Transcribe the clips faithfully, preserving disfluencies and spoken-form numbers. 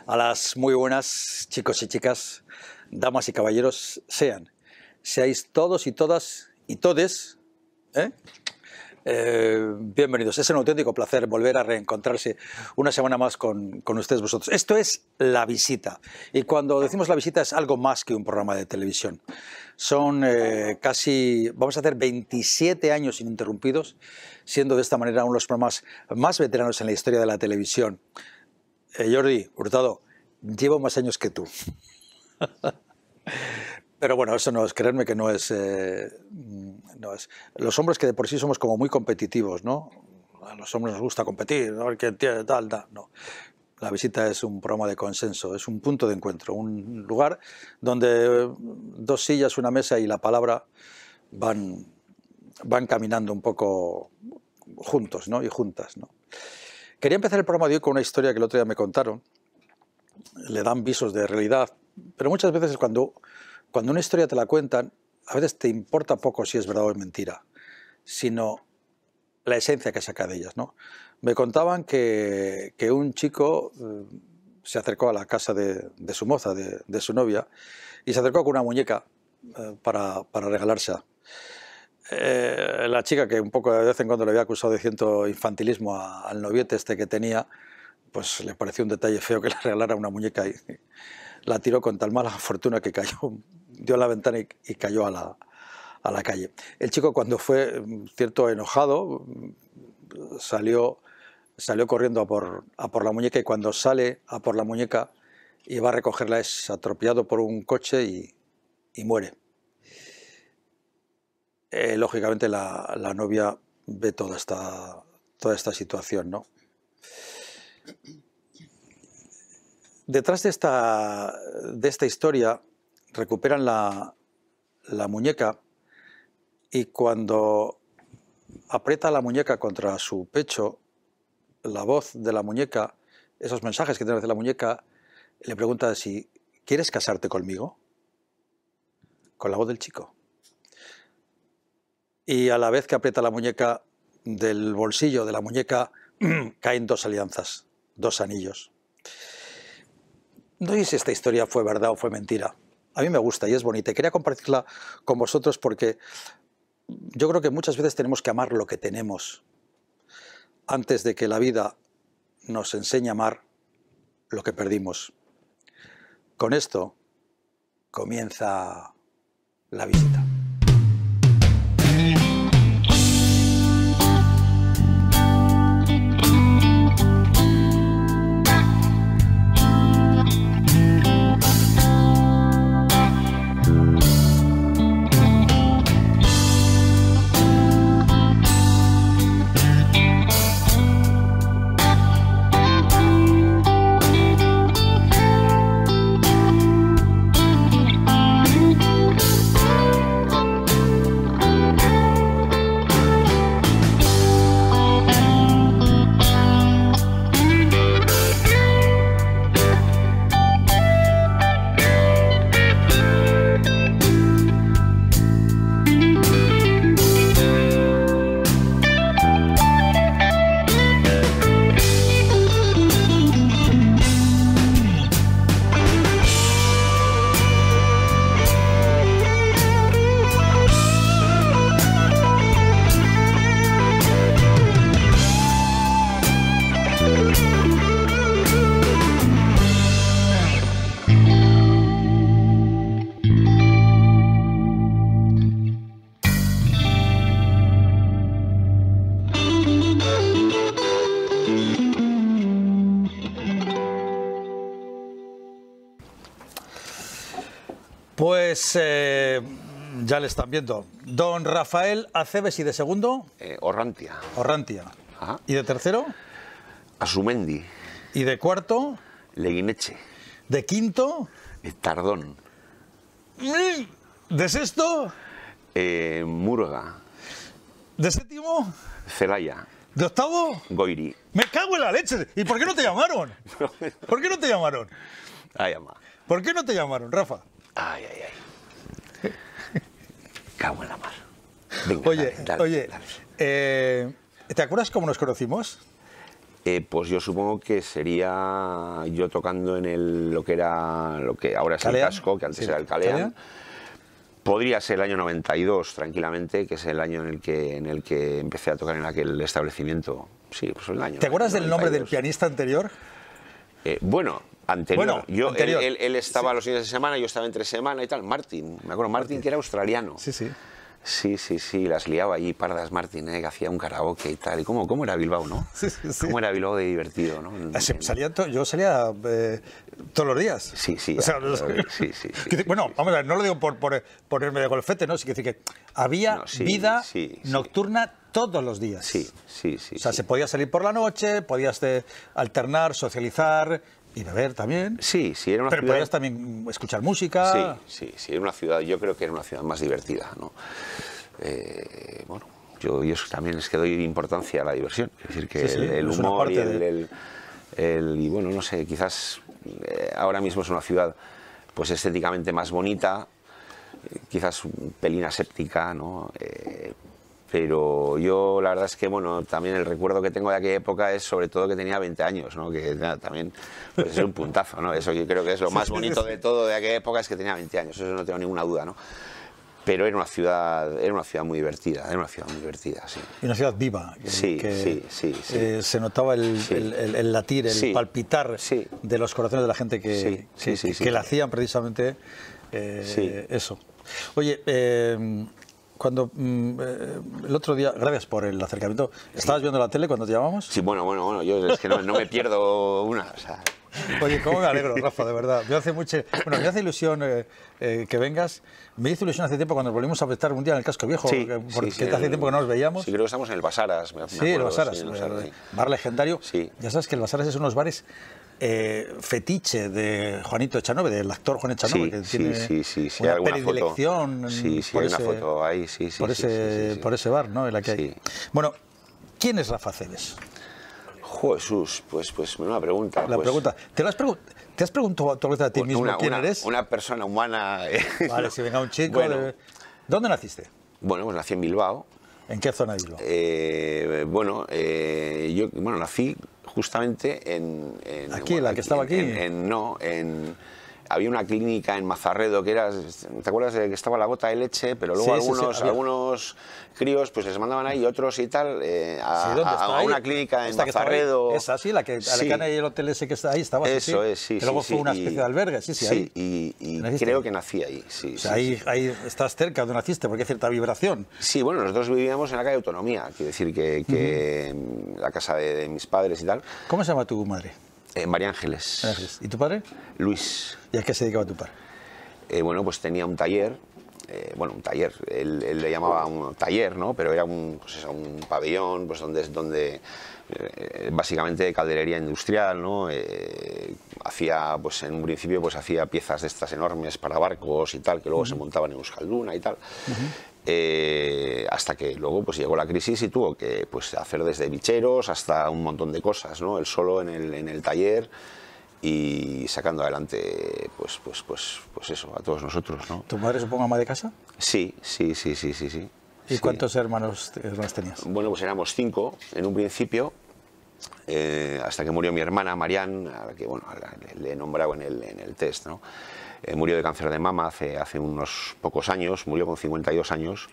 A las muy buenas, chicos y chicas, damas y caballeros, sean, seáis todos y todas y todes, ¿eh? Eh, bienvenidos. Es un auténtico placer volver a reencontrarse una semana más con, con ustedes vosotros. Esto es La Visita. Y cuando decimos La Visita es algo más que un programa de televisión. Son eh, casi, vamos a hacer veintisiete años ininterrumpidos, siendo de esta manera uno de los programas más veteranos en la historia de la televisión. Eh, Jordi Hurtado, llevo más años que tú. Pero bueno, eso no es, creerme que no es, eh, no es. Los hombres que de por sí somos como muy competitivos, ¿no? A los hombres nos gusta competir, a ver quién tiene tal, tal, no. La Visita es un programa de consenso, es un punto de encuentro, un lugar donde dos sillas, una mesa y la palabra van, van caminando un poco juntos, ¿no? Y juntas, ¿no? Quería empezar el programa de hoy con una historia que el otro día me contaron. Le dan visos de realidad, pero muchas veces cuando, cuando una historia te la cuentan, a veces te importa poco si es verdad o es mentira, sino la esencia que saca de ellas, ¿no? Me contaban que, que un chico eh, se acercó a la casa de, de su moza, de, de su novia, y se acercó con una muñeca eh, para, para regalársela. Eh, la chica, que un poco de vez en cuando le había acusado de cierto infantilismo a, al noviete este que tenía, pues le pareció un detalle feo que le regalara una muñeca y la tiró con tal mala fortuna que cayó, dio a la ventana y, y cayó a la, a la calle. El chico, cuando fue cierto enojado, salió, salió corriendo a por, a por la muñeca, y cuando sale a por la muñeca y va a recogerla es atropellado por un coche y, y muere. Eh, lógicamente la, la novia ve toda esta, toda esta situación, ¿no? Detrás de esta, de esta historia recuperan la, la muñeca, y cuando aprieta la muñeca contra su pecho, la voz de la muñeca, esos mensajes que tiene la muñeca, le pregunta si ¿quieres casarte conmigo? Con la voz del chico. Y a la vez que aprieta la muñeca, del bolsillo de la muñeca caen dos alianzas, dos anillos. No sé si esta historia fue verdad o fue mentira. A mí me gusta y es bonita. Y quería compartirla con vosotros porque yo creo que muchas veces tenemos que amar lo que tenemos antes de que la vida nos enseñe a amar lo que perdimos. Con esto comienza La Visita. Pues eh, ya le están viendo. Don Rafael Acebes, ¿y de segundo? Eh, Orrantia. Orrantia. Ajá. ¿Y de tercero? Asumendi. ¿Y de cuarto? Leguineche. ¿De quinto? Eh, Tardón. ¿De sexto? Eh, Murga. ¿De séptimo? Celaya. ¿De octavo? Goiri. ¡Me cago en la leche! ¿Y por qué no te llamaron? ¿Por qué no te llamaron? Ay, ama. ¿Por qué no te llamaron, Rafa? Ay, ay, ay. Cago en la mar. Venga, Oye, dale, dale, oye, dale. Eh, ¿te acuerdas cómo nos conocimos? Eh, pues yo supongo que sería yo tocando en el, lo que era, lo que ahora es el Casco, que antes sí. era el Calean. ¿Calean? Podría ser el año noventa y dos, tranquilamente, que es el año en el que, en el que empecé a tocar en aquel establecimiento. Sí, pues el año. ¿Te acuerdas del nombre del noventa y dos. pianista anterior? Eh, bueno, anterior. Bueno, yo, anterior. Él, él, él estaba sí. los fines de semana, yo estaba entre semana y tal. Martin, me acuerdo, Martin, Martin. que era australiano. Sí, sí. Sí, sí, sí, las liaba allí, Pardas Martin, ¿eh? Que hacía un karaoke y tal. ¿Y cómo, cómo era Bilbao, no? Sí, sí, sí. ¿Cómo era Bilbao de divertido, no? En, sí en... salía to yo salía eh, todos los días. Sí, sí. O sea, ya, sí, sí, sí, que, sí, bueno, sí. vamos a ver, no lo digo por, por ponerme de golfete, ¿no? Sí que decir que había no, sí, vida sí, sí. nocturna todos los días. Sí, sí, sí. O sea, sí. se podía salir por la noche, podías de, alternar, socializar y beber también. Sí, sí, era una Pero ciudad... podías también escuchar música. Sí, sí, sí, era una ciudad, yo creo que era una ciudad más divertida, ¿no? Eh, bueno, yo, yo también es que doy importancia a la diversión, es decir, que sí, sí, el, el es humor y el, de... el, el, y bueno, no sé, quizás eh, ahora mismo es una ciudad pues estéticamente más bonita, eh, quizás un pelín aséptica, ¿no? Eh, pero yo la verdad es que, bueno, también el recuerdo que tengo de aquella época es sobre todo que tenía veinte años, ¿no? Que nada, también pues, es un puntazo, ¿no? Eso yo creo que es lo más bonito de todo de aquella época, es que tenía veinte años, eso no tengo ninguna duda, ¿no? Pero era una ciudad, era una ciudad muy divertida, era una ciudad muy divertida, sí. Y una ciudad viva. Que, sí, que, sí, sí, sí. Eh, se notaba el, sí. el, el, el latir, el sí. palpitar sí. de los corazones de la gente que, sí, sí, que, sí, que, sí, que sí. le hacían precisamente eh, sí. eso. Oye, eh, cuando mm, eh, el otro día, gracias por el acercamiento, ¿estabas viendo la tele cuando te llamamos? Sí, bueno, bueno, bueno, yo es que no, no me pierdo una, o sea... Oye, cómo me alegro, Rafa, de verdad. Me hace mucho, bueno, me hace ilusión eh, eh, que vengas. Me hizo ilusión hace tiempo cuando volvimos a estar un día en el Casco Viejo, sí, porque, porque sí, sí, hace el, tiempo que no nos veíamos. Sí, creo que estamos en el Basaras, me, me Sí, acuerdo, el Basaras, sí, el Basaras, sí. bar legendario. Sí. Ya sabes que el Basaras es unos bares eh, fetiche de Juanito Echanove, del actor Juan Echanove, sí, que sí, tiene sí, sí, sí, una alguna predilección foto. Sí, sí, por, hay ese, una foto ahí, sí, sí, por, sí, ese, sí, sí, sí. por ese bar, ¿no? En la que sí. hay. Bueno, ¿quién es Rafa Cebes? Jesús, pues, pues una pregunta. La pues, pregunta. ¿Te, lo has pregun ¿Te has preguntado a, a ti mismo una, quién una, eres? Una persona humana. Vale, si venga un chico. Bueno, de... ¿Dónde naciste? Bueno, pues nací en Bilbao. ¿En qué zona de Bilbao? Eh, bueno, eh, yo bueno, nací justamente en... en ¿Aquí, bueno, la que estaba aquí? En, en, no, en... Había una clínica en Mazarredo que era, ¿te acuerdas de que estaba la gota de leche? Pero luego sí, algunos, sí, sí, algunos críos pues les mandaban ahí, otros y tal, eh, a, sí, ¿dónde está? a, a una clínica en Mazarredo. Esa, sí, la que, sí. la que hay el hotel ese que está ahí, estaba así. Eso sí. es, sí, que luego sí, fue una sí, especie y, de albergue, sí, sí, sí ahí. y, y creo que nací ahí, sí. O sea, sí, ahí, sí. ahí estás cerca de donde naciste, porque hay cierta vibración. Sí, bueno, nosotros vivíamos en la calle Autonomía, quiero decir que, que uh-huh. la casa de, de mis padres y tal. ¿Cómo se llama tu madre? Eh, María Ángeles. Ángeles. ¿Y tu padre? Luis. ¿Y a qué se dedicaba tu padre? Eh, bueno, pues tenía un taller, eh, bueno, un taller, él, él le llamaba un taller, ¿no? Pero era un, pues eso, un pabellón, pues donde, donde eh, básicamente calderería industrial, ¿no? Eh, hacía, pues en un principio, pues hacía piezas de estas enormes para barcos y tal, que luego uh-huh. se montaban en Euskalduna y tal. Uh-huh. eh, hasta que luego pues llegó la crisis y tuvo que pues hacer desde bicheros hasta un montón de cosas, ¿no? Él solo en el, en el taller y sacando adelante pues pues pues pues eso a todos nosotros, ¿no? ¿Tu madre supongo ama de casa? Sí, sí, sí, sí, sí, sí. ¿Y sí. cuántos hermanos, hermanos tenías? Bueno, pues éramos cinco en un principio, eh, hasta que murió mi hermana Marianne, a la que bueno, a la, le he nombrado en el, en el test, ¿no? Eh, murió de cáncer de mama hace, hace unos pocos años, murió con cincuenta y dos años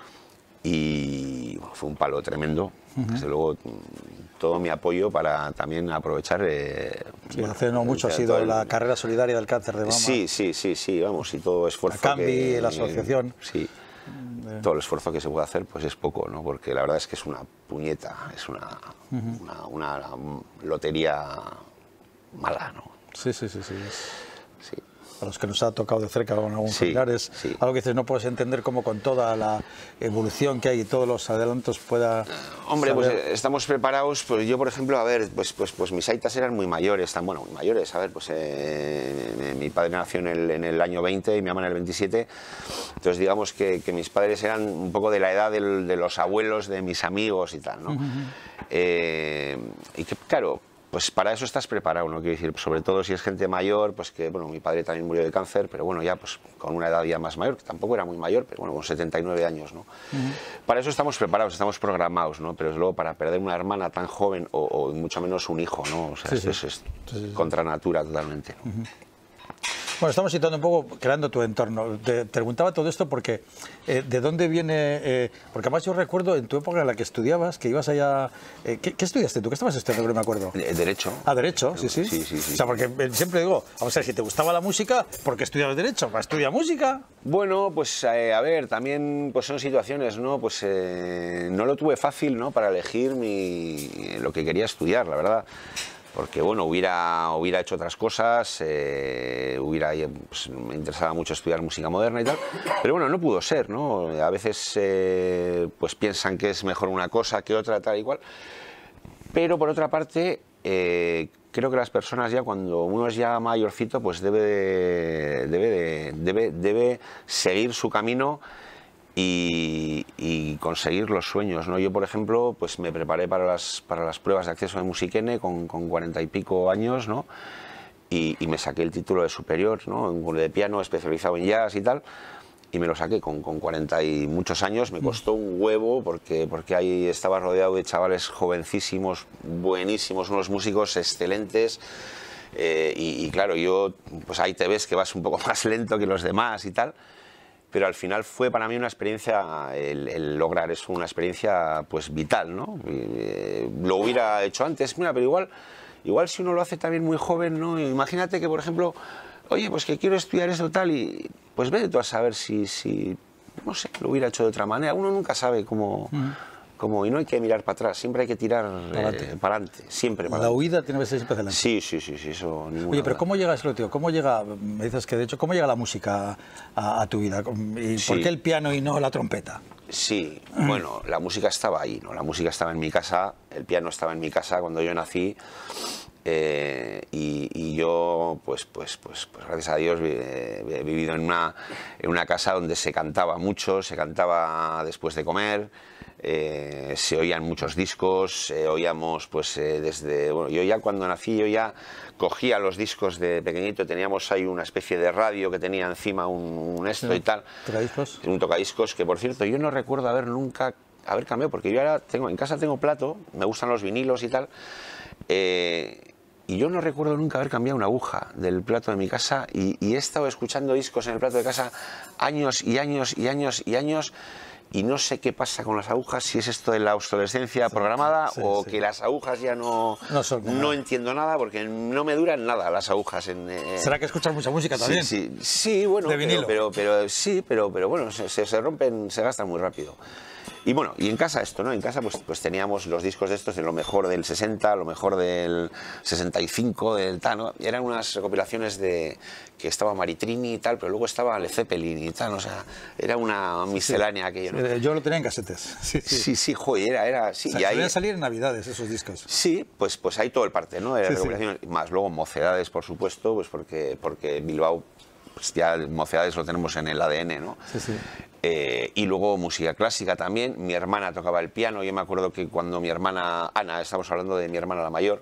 y bueno, fue un palo tremendo. Uh-huh. Desde luego, todo mi apoyo para también aprovechar... Eh, sí, bueno, hace no mucho ha sido el, la carrera solidaria del cáncer de mama. Sí, sí, sí, sí, vamos, y todo esfuerzo la Cambi, que... la asociación. Sí, eh. todo el esfuerzo que se puede hacer pues es poco, ¿no? Porque la verdad es que es una puñeta, es una, uh-huh. una, una lotería mala, ¿no? Sí, sí, sí, sí. Sí. A los que nos ha tocado de cerca con algunos sí, familiares, sí. algo que dices, no puedes entender cómo con toda la evolución que hay y todos los adelantos pueda... Hombre, saber... pues estamos preparados, pues yo por ejemplo, a ver, pues pues pues mis aitas eran muy mayores, tan bueno, muy mayores, a ver, pues eh, mi padre nació en el, en el año veinte y mi mamá en el veintisiete, entonces digamos que, que mis padres eran un poco de la edad del, de los abuelos de mis amigos y tal, ¿no? Uh-huh. eh, y que claro, pues para eso estás preparado, ¿no? Quiero decir, sobre todo si es gente mayor, pues que, bueno, mi padre también murió de cáncer, pero bueno, ya pues con una edad ya más mayor, que tampoco era muy mayor, pero bueno, con setenta y nueve años, ¿no? Uh-huh. Para eso estamos preparados, estamos programados, ¿no? Pero luego para perder una hermana tan joven, o, o mucho menos un hijo, ¿no? O sea, sí, eso sí. es, es sí, sí. contra natura totalmente, ¿no? Uh-huh. Bueno, estamos situando un poco, creando tu entorno. Te, te preguntaba todo esto porque, eh, ¿de dónde viene? Eh, porque además yo recuerdo en tu época en la que estudiabas, que ibas allá... Eh, ¿qué, ¿Qué estudiaste tú? ¿Qué estabas estudiando? No me acuerdo. Derecho. Ah, Derecho, sí, sí. Sí, sí, sí. O sea, porque siempre digo, vamos a ver, si te gustaba la música, ¿por qué estudiabas Derecho? ¿Para estudiar música? Bueno, pues eh, a ver, también pues son situaciones, ¿no? Pues eh, no lo tuve fácil, ¿no? Para elegir mi, lo que quería estudiar, la verdad. Porque bueno, hubiera, hubiera hecho otras cosas, eh, hubiera, pues, me interesaba mucho estudiar música moderna y tal, pero bueno, no pudo ser, ¿no? A veces eh, pues piensan que es mejor una cosa que otra, tal y cual, pero por otra parte, eh, creo que las personas ya cuando uno es ya mayorcito, pues debe, de, debe, de, debe, debe seguir su camino Y, y conseguir los sueños, ¿no? Yo, por ejemplo, pues me preparé para las, para las pruebas de acceso de Musikene con, con cuarenta y pico años, ¿no? Y, y me saqué el título de superior, ¿no? De piano especializado en jazz y tal, y me lo saqué con, con cuarenta y muchos años. Me costó un huevo porque, porque ahí estaba rodeado de chavales jovencísimos, buenísimos, unos músicos excelentes. Eh, y, y claro, yo, pues ahí te ves que vas un poco más lento que los demás y tal. Pero al final fue para mí una experiencia, el, el lograr eso, una experiencia pues vital, ¿no? Eh, lo hubiera hecho antes, mira, pero igual, igual si uno lo hace también muy joven, ¿no? Imagínate que, por ejemplo, oye, pues que quiero estudiar esto tal y pues vete tú a saber si, si, no sé, lo hubiera hecho de otra manera. Uno nunca sabe cómo... Uh-huh. Como, y no hay que mirar para atrás, siempre hay que tirar para adelante, eh, siempre para La huida tiene que ser siempre adelante. Sí, sí, sí, sí, eso ninguna Oye, pero duda. ¿cómo llega eso, tío? ¿Cómo llega, me dices que de hecho, cómo llega la música a, a tu vida? ¿Y sí. por qué el piano y no la trompeta? Sí, bueno, la música estaba ahí, ¿no? La música estaba en mi casa, el piano estaba en mi casa cuando yo nací. Eh, y, y yo, pues, pues, pues, pues gracias a Dios, he, he vivido en una, en una casa donde se cantaba mucho, se cantaba después de comer. Eh, se oían muchos discos, eh, oíamos pues eh, desde, bueno, yo ya cuando nací yo ya cogía los discos de pequeñito, teníamos ahí una especie de radio que tenía encima un, un esto sí, y tal, tocadiscos. un tocadiscos que por cierto yo no recuerdo haber nunca, haber cambiado, porque yo ahora tengo, en casa tengo plato, me gustan los vinilos y tal, eh, y yo no recuerdo nunca haber cambiado una aguja del plato de mi casa y, y he estado escuchando discos en el plato de casa años y años y años y años. Y no sé qué pasa con las agujas, si es esto de la obsolescencia sí, programada sí, o sí. que las agujas ya no, no, son no entiendo nada porque no me duran nada las agujas. En, eh, ¿Será que escuchas mucha música también? Sí, sí, sí bueno, de vinilo. Pero, pero, pero sí, pero, pero bueno, se, se rompen, se gastan muy rápido. Y bueno, y en casa esto, ¿no? En casa pues, pues teníamos los discos de estos, de lo mejor del sesenta, lo mejor del sesenta y cinco, del tal, ¿no? Eran unas recopilaciones de que estaba Maritrini y tal, pero luego estaba Led Zeppelin y tal, o sea, era una miscelánea sí, aquello, ¿no? Yo lo tenía en casetes. Sí, sí, sí, sí joder, era... era sí, o sea, y ahí solían salir en Navidades esos discos. Sí, pues, pues ahí todo el parte, ¿no? Era sí, recopilaciones, sí. Más luego Mocedades, por supuesto, pues porque, porque Bilbao, pues ya Mocedades lo tenemos en el A D N, ¿no? Sí, sí. Eh, y luego música clásica también. Mi hermana tocaba el piano. Yo me acuerdo que cuando mi hermana Ana, estamos hablando de mi hermana la mayor,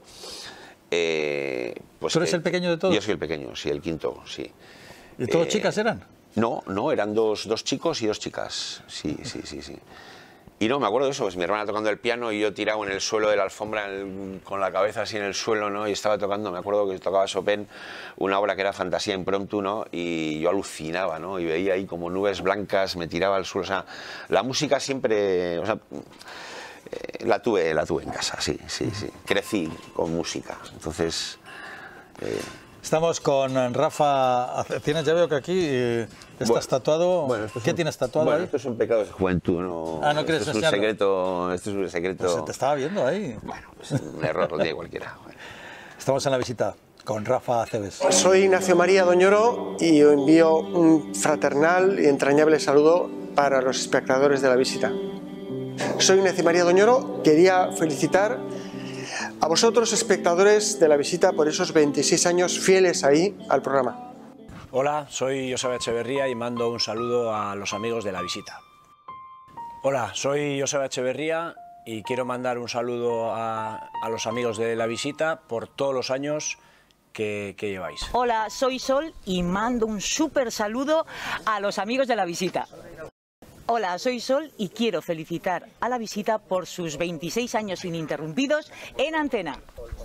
eh, pues ¿tú eres que, el pequeño de todos? Yo soy el pequeño, sí, el quinto, sí. ¿Y todos eh, chicas eran? No, no, eran dos, dos chicos y dos chicas, sí, sí, sí, sí. Y no, me acuerdo de eso, pues mi hermana tocando el piano y yo tirado en el suelo de la alfombra el, con la cabeza así en el suelo, ¿no? Y estaba tocando, me acuerdo que tocaba Chopin, una obra que era Fantasía Impromptu, ¿no? Y yo alucinaba, ¿no? Y veía ahí como nubes blancas, me tiraba al suelo, o sea, la música siempre, o sea, eh, la tuve, la tuve en casa, sí, sí, sí. Crecí con música, entonces... Eh, Estamos con Rafa. Tienes, ya veo que aquí eh, estás bueno, tatuado. Bueno, ¿qué un, tienes tatuado bueno, ahí? Esto es un pecado de juventud, ¿no? Ah, no quieres esto es un secreto, esto es un secreto. Pues se te estaba viendo ahí. Bueno, pues un error lo tiene cualquiera. Bueno. Estamos en la visita con Rafa Aceves. Soy Ignacio María Doñoro y os envío un fraternal y entrañable saludo para los espectadores de la visita. Soy Ignacio María Doñoro, quería felicitar a vosotros, espectadores de la visita, por esos veintiséis años fieles ahí al programa. Hola, soy Joseba Echeverría y mando un saludo a los amigos de la visita. Hola, soy Joseba Echeverría y quiero mandar un saludo a, a los amigos de La Visita por todos los años que, que lleváis. Hola, soy Sol y mando un súper saludo a los amigos de La Visita. Hola, soy Sol y quiero felicitar a La Visita por sus veintiséis años ininterrumpidos en antena.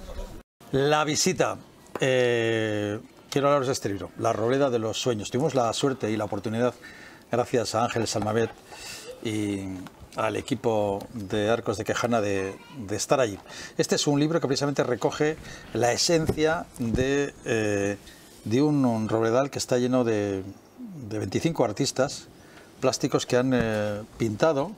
La Visita. Eh, quiero hablaros de este libro, La Robleda de los Sueños. Tuvimos la suerte y la oportunidad, gracias a Ángeles Salmavet y al equipo de Arcos de Quejana, de, de estar allí. Este es un libro que precisamente recoge la esencia de, eh, de un, un robledal que está lleno de, de veinticinco artistas plásticos que han eh, pintado,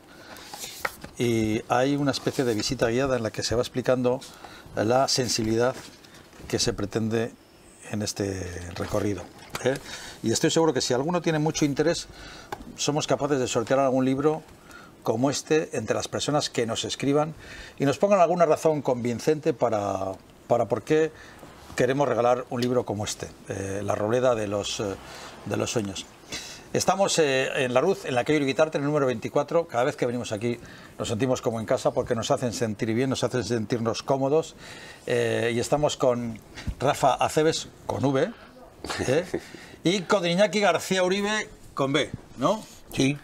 y hay una especie de visita guiada en la que se va explicando la sensibilidad que se pretende en este recorrido, ¿eh? Y estoy seguro que si alguno tiene mucho interés, somos capaces de sortear algún libro como este entre las personas que nos escriban y nos pongan alguna razón convincente para, para por qué queremos regalar un libro como este, eh, La Robleda de los, eh, de los Sueños. Estamos eh, en La Ruz, en la calle Uribitarte, en el número veinticuatro. Cada vez que venimos aquí nos sentimos como en casa porque nos hacen sentir bien, nos hacen sentirnos cómodos. Eh, y estamos con Rafa Acebes, con V, ¿eh? y con Iñaki García Uribe, con B, ¿no? Sí.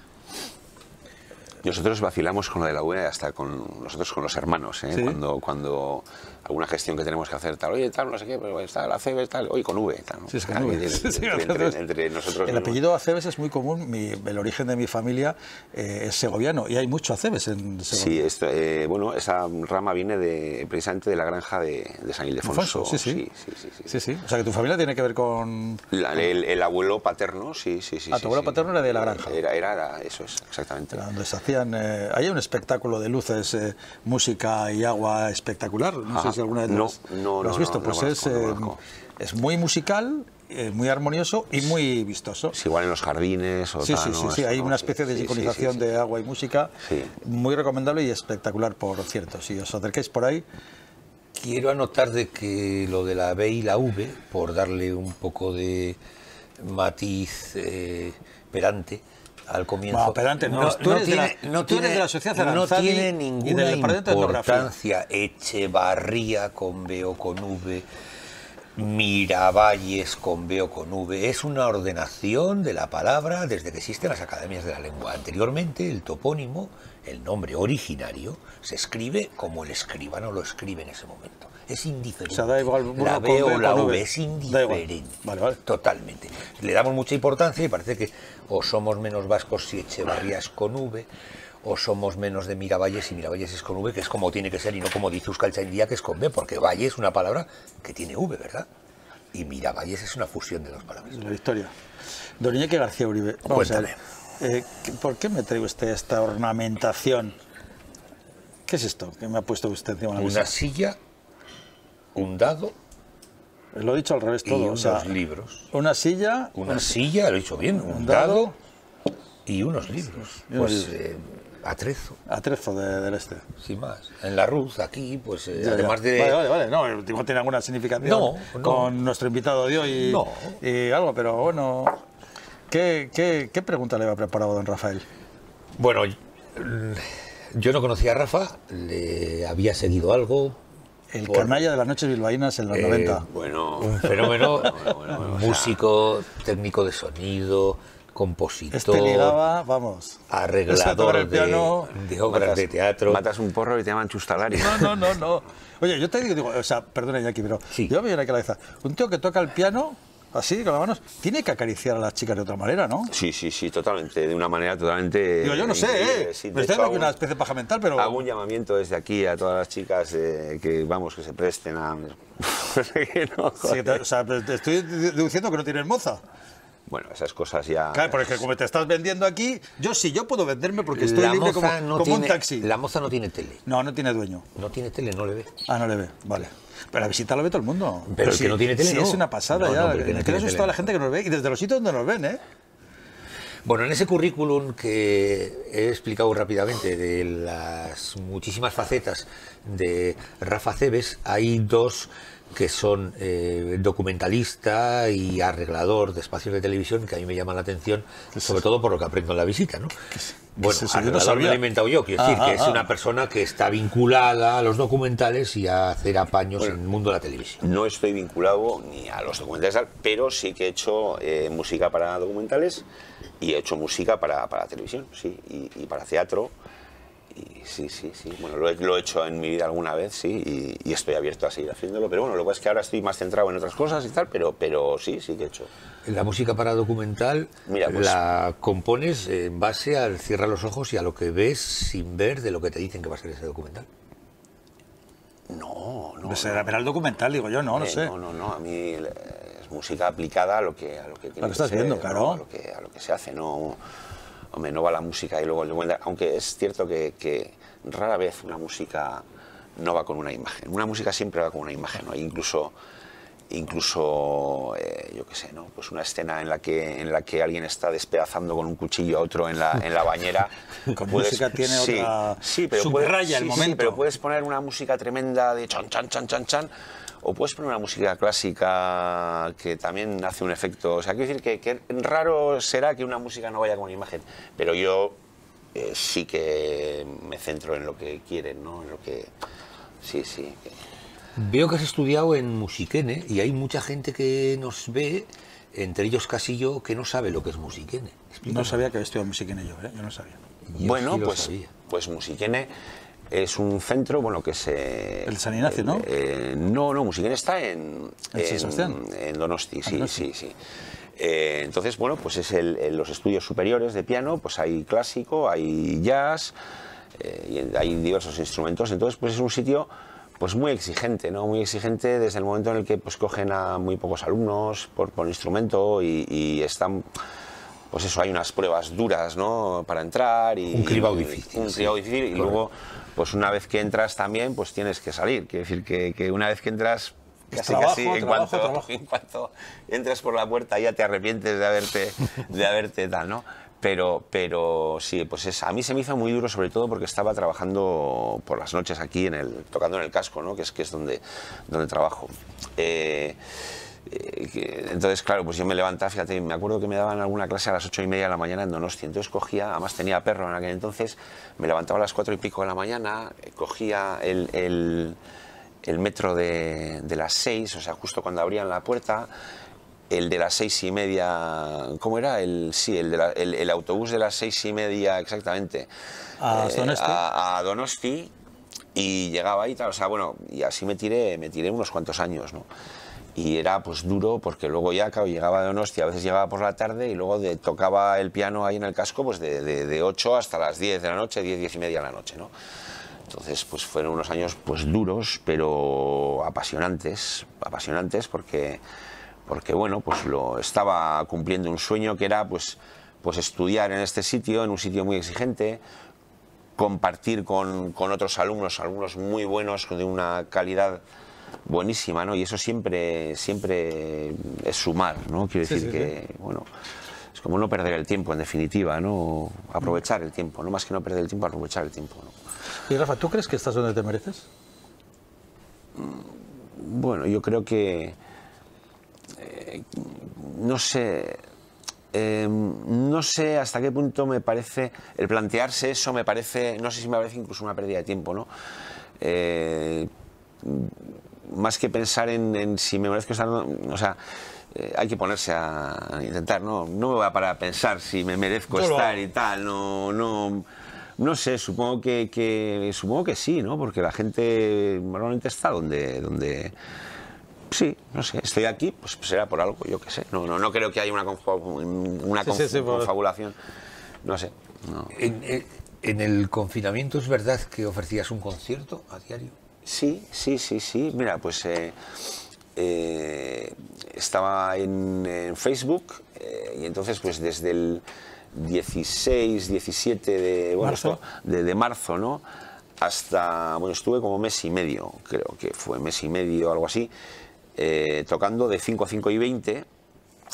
Nosotros vacilamos con lo de la V hasta con nosotros con los hermanos, ¿eh? ¿Sí? Cuando, cuando alguna gestión que tenemos que hacer, tal, oye, tal, no sé qué, pero está la Acebes, tal, oye, con V, tal, ¿no? Sí, es con V. Entre, Sí, sí, entre, entre, entre nosotros. El apellido Acebes es muy común, mi, el origen de mi familia eh, es segoviano y hay mucho Acebes en Segovia. Sí, esto, eh, bueno, esa rama viene de, precisamente de la granja de, de San Ildefonso. Sí sí. Sí, sí, sí, sí. sí, sí. O sea, que tu familia tiene que ver con... La, el, el abuelo paterno, sí, sí, sí. ¿A tu sí, abuelo sí. paterno era de la granja? Era, era, era eso es, exactamente. Era donde se hacían... Eh, hay un espectáculo de luces, eh, música y agua espectacular. No Ajá. sé si alguna vez no, lo has, no, lo has no, visto. No, pues no es, conozco, eh, es muy musical, eh, muy armonioso y muy vistoso. Es igual en los jardines o Sí, tal, sí, ¿no? sí, sí, Esto, hay ¿no? una especie de sí, sincronización sí, sí, sí. de agua y música, sí. Muy recomendable y espectacular, por cierto. Si os acerquáis por ahí... Quiero anotar de que lo de la B y la V, por darle un poco de matiz eh, pedante al comienzo. No, pedante no, no, tú eres, tiene, de, la, no tú tiene, eres de la Sociedad no Aranzadi tiene y ninguna del Departamento de Etnografía. importancia Echevarría con B o con V, Miravalles con B o con V. Es una ordenación de la palabra desde que existen las academias de la lengua. Anteriormente, el topónimo, el nombre originario, se escribe como el escribano lo escribe en ese momento. Es indiferente. O sea, da igual, la B o la V, V es indiferente. Vale, vale. Totalmente. Le damos mucha importancia y parece que o somos menos vascos si Echevarría es con V, o somos menos de Miravalles si Miravalles es con V, que es como tiene que ser y no como dice Euskaltzaindia, que es con B, porque Valle es una palabra que tiene V, ¿verdad? Y Miravalles es una fusión de dos palabras. La historia. Don Iñaki García Uribe, vamos Cuéntame. a ver, eh, ¿por qué me trae usted esta ornamentación? ¿Qué es esto que me ha puesto usted encima de la mesa? Una silla, un dado... Lo he dicho al revés todo. Y o unos sea, libros. Una silla... Una un, silla, lo he dicho bien, un, un dado, dado y unos libros. Y pues... libros. Eh, Atrezo. Atrezo de, del este. Sin más. En la Ruz, aquí, pues eh, ya, además ya. de... Vale, vale, vale. No, el último tiene alguna significación no, no. con nuestro invitado de hoy y, no. y algo, pero bueno... ¿Qué, qué, ¿Qué pregunta le había preparado don Rafael? Bueno, yo no conocía a Rafa, le había seguido algo... El por, canalla de las noches bilbaínas en los eh, noventa. Bueno, un fenómeno, bueno, bueno, bueno, músico, técnico de sonido... compositor, este ligaba, vamos, arreglador el piano, de, de obras matas, de teatro. Matas un porro y te llaman chustalari. No, no, no, no. Oye, yo te digo, digo o sea, perdona Iñaki, pero sí. yo me viene aquí a la cabeza, un tío que toca el piano, así, con las manos, tiene que acariciar a las chicas de otra manera, ¿no? Sí, sí, sí, totalmente, de una manera totalmente... Digo, yo no sé, ¿eh? Sí, me estoy dando una especie de paja mental, pero... Hago un llamamiento desde aquí a todas las chicas eh, que, vamos, que se presten a... que no, sí, te, o sea, te estoy deduciendo que no tienes moza. Bueno, esas cosas ya... Claro, porque como te estás vendiendo aquí, yo sí, yo puedo venderme porque estoy la libre como, no como tiene, un taxi. La moza no tiene tele. No, no tiene dueño. No tiene tele, no le ve. Ah, no le ve, vale. Pero la visita lo ve todo el mundo. Pero, Pero el si, que no tiene tele si no. es una pasada no, ya. No, Me queda asustado la gente que nos ve y desde los sitios donde nos ven, ¿eh? Bueno, en ese currículum que he explicado rápidamente de las muchísimas facetas de Rafa Acebes, hay dos que son eh, documentalista y arreglador de espacios de televisión, que a mí me llaman la atención, sobre todo por lo que aprendo en la visita, ¿no? Bueno, es eso? Yo no arreglador me lo he sabía. inventado yo, quiero Ah, decir, que ah, es ah. una persona que está vinculada a los documentales y a hacer apaños Bueno, en el mundo de la televisión. No estoy vinculado ni a los documentales, tal, pero sí que he hecho eh, música para documentales y he hecho música para, para televisión, sí, y, y para teatro. Y sí, sí, sí. Bueno, lo he, lo he hecho en mi vida alguna vez, sí, y, y estoy abierto a seguir haciéndolo. Pero bueno, lo que pasa es que ahora estoy más centrado en otras cosas y tal, pero, pero sí, sí que he hecho. La música para documental Mira, pues- la compones en base al cierra los ojos y a lo que ves sin ver de lo que te dicen que va a ser ese documental. No, no. Pues no. era verá el documental, digo yo, no, no Eh, sé. No, no, no. A mí eh, es música aplicada a lo que, a lo que tiene Lo que estás ser, viendo, ¿no? claro. A lo que, a lo que se hace, no. Hombre, no va la música y luego el documental. Aunque es cierto que, que rara vez una música no va con una imagen. Una música siempre va con una imagen, ¿no? Incluso, incluso eh, yo qué sé, ¿no? Pues una escena en la que en la que alguien está despedazando con un cuchillo a otro en la, en la bañera. Con puedes- música tiene sí, otra- sí, pero subraya puedes, el sí, sí, momento. pero puedes poner una música tremenda de chan, chan, chan, chan, chan, o puedes poner una música clásica que también hace un efecto. O sea, quiero decir que, que raro será que una música no vaya con una imagen, pero yo eh, sí que me centro en lo que quieren, ¿no? En lo que... Sí, sí. que- Veo que has estudiado en Musiquene y hay mucha gente que nos ve, entre ellos casi yo, que no sabe lo que es Musiquene. No Explícanos. sabía que había estudiado Musiquene yo, ¿eh? Yo no sabía. Yo Bueno, sí lo pues, sabía. pues Musiquene es un centro, bueno, que se... El San Ignacio, ¿no? Eh, no, no, Musiquene está en, ¿En San en, Sebastián? en Donosti, sí, Donosti. sí, sí. Eh, entonces, bueno, pues es el, el- los estudios superiores de piano, pues hay clásico, hay jazz, eh, y hay diversos instrumentos. Entonces, pues es un sitio pues muy exigente, ¿no? Muy exigente desde el momento en el que pues cogen a muy pocos alumnos por, por instrumento y, y están... Pues eso, hay unas pruebas duras, ¿no? Para entrar y... Un cribado y- difícil, Un sí. cribado difícil y Correcto. luego, pues una vez que entras también, pues tienes que salir. Quiere decir que, que una vez que entras... Es Casi, trabajo, casi, en, trabajo, cuanto, trabajo. en cuanto entras por la puerta ya te arrepientes de haberte, de haberte tal, ¿no? Pero, pero sí, pues es, a mí se me hizo muy duro, sobre todo porque estaba trabajando por las noches aquí, en el, tocando en el casco, ¿no? Que es, que es donde, donde trabajo. Eh, eh, que- entonces, claro, pues yo me levantaba, fíjate, me acuerdo que me daban alguna clase a las ocho y media de la mañana en Donosti, entonces cogía, además tenía perro en aquel entonces, me levantaba a las cuatro y pico de la mañana, eh, cogía el, el, el metro de, de las seis, o sea, justo cuando abrían la puerta, el de las seis y media, ¿cómo era? El, sí, el, de la- el, el autobús de las seis y media exactamente. ¿A eh, Donosti? a, a Donosti, y llegaba ahí, tal, o sea, bueno, y así me tiré, me tiré unos cuantos años, ¿no? Y era pues duro porque luego ya, claro, llegaba de Donosti, a veces llegaba por la tarde y luego de, tocaba el piano ahí en el casco pues de, de, de ocho hasta las diez de la noche, diez, diez y media de la noche, ¿no? Entonces, pues fueron unos años pues duros, pero apasionantes, apasionantes porque, porque bueno, pues lo estaba cumpliendo un sueño que era pues, pues estudiar en este sitio, en un sitio muy exigente, compartir con, con otros alumnos, alumnos muy buenos, de una calidad buenísima, ¿no? Y eso siempre, siempre es sumar, ¿no? Quiero Sí, decir sí, que, bueno, es como no perder el tiempo, en definitiva, ¿no? Aprovechar el tiempo, no más que no perder el tiempo, aprovechar el tiempo, ¿no? Y Rafa, ¿tú crees que estás donde te mereces? Bueno, yo creo que, eh, no sé, eh, no sé hasta qué punto me parece, el plantearse eso me parece, no sé si me parece incluso una pérdida de tiempo, ¿no? Eh, más que pensar en, en si me merezco estar, o sea, eh, hay que ponerse a, a intentar, ¿no? No me voy a parar a pensar si me merezco Yo lo estar hago. y tal, no, no, no sé, supongo que, que, supongo que sí, ¿no? Porque la gente normalmente está donde, donde, sí, no sé, estoy aquí, pues será por algo, yo qué sé, no, no, no creo que haya una, confa- una Sí, sí, conf- sí, por- confabulación, no sé, no. En, en- en el confinamiento es verdad que ofrecías un concierto a diario. Sí, sí, sí, sí. Mira, pues eh, eh, estaba en, en Facebook eh, y entonces pues desde el dieciséis, diecisiete de, bueno, ¿Marzo? esto- de, de marzo, ¿no? Hasta, bueno, estuve como mes y medio, creo que fue mes y medio, algo así, eh, tocando de cinco a cinco y veinte.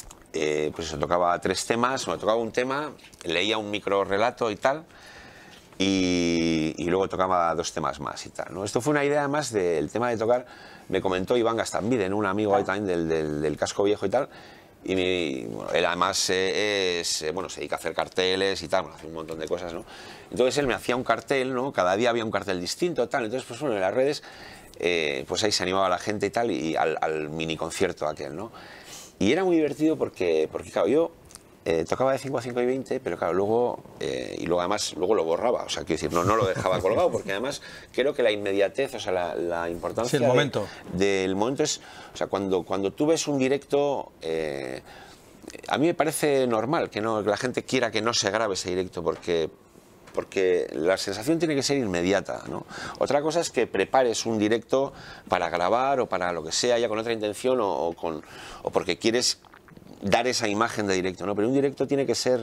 Eh, pues eso, tocaba tres temas, me tocaba un tema, leía un micro relato y tal. y, y luego tocaba dos temas más y tal, ¿no? Esto fue una idea más del tema de tocar, me comentó Iván Gastambide, ¿no? Un amigo ahí también del, del, del Casco Viejo y tal, y mi, bueno, él además eh, es, eh, bueno, se dedica a hacer carteles y tal, bueno, hace un montón de cosas, ¿no? Entonces él me hacía un cartel, ¿no? Cada día había un cartel distinto, tal, entonces pues bueno, en las redes, eh, pues ahí se animaba la gente y tal, y al, al mini concierto aquel, ¿no? Y era muy divertido porque, porque claro, yo Eh, tocaba de cinco a cinco y veinte, pero claro, luego, eh, y luego además, luego lo borraba, o sea, quiero decir, no, no lo dejaba colgado, porque además creo que la inmediatez, o sea, la, la importancia sí, el momento. De, del momento es, o sea, cuando, cuando tú ves un directo, eh, a mí me parece normal que, no, que la gente quiera que no se grabe ese directo, porque, porque la sensación tiene que ser inmediata, ¿no? Otra cosa es que prepares un directo para grabar o para lo que sea, ya con otra intención o, o, con, o porque quieres dar esa imagen de directo, ¿no? Pero un directo tiene que ser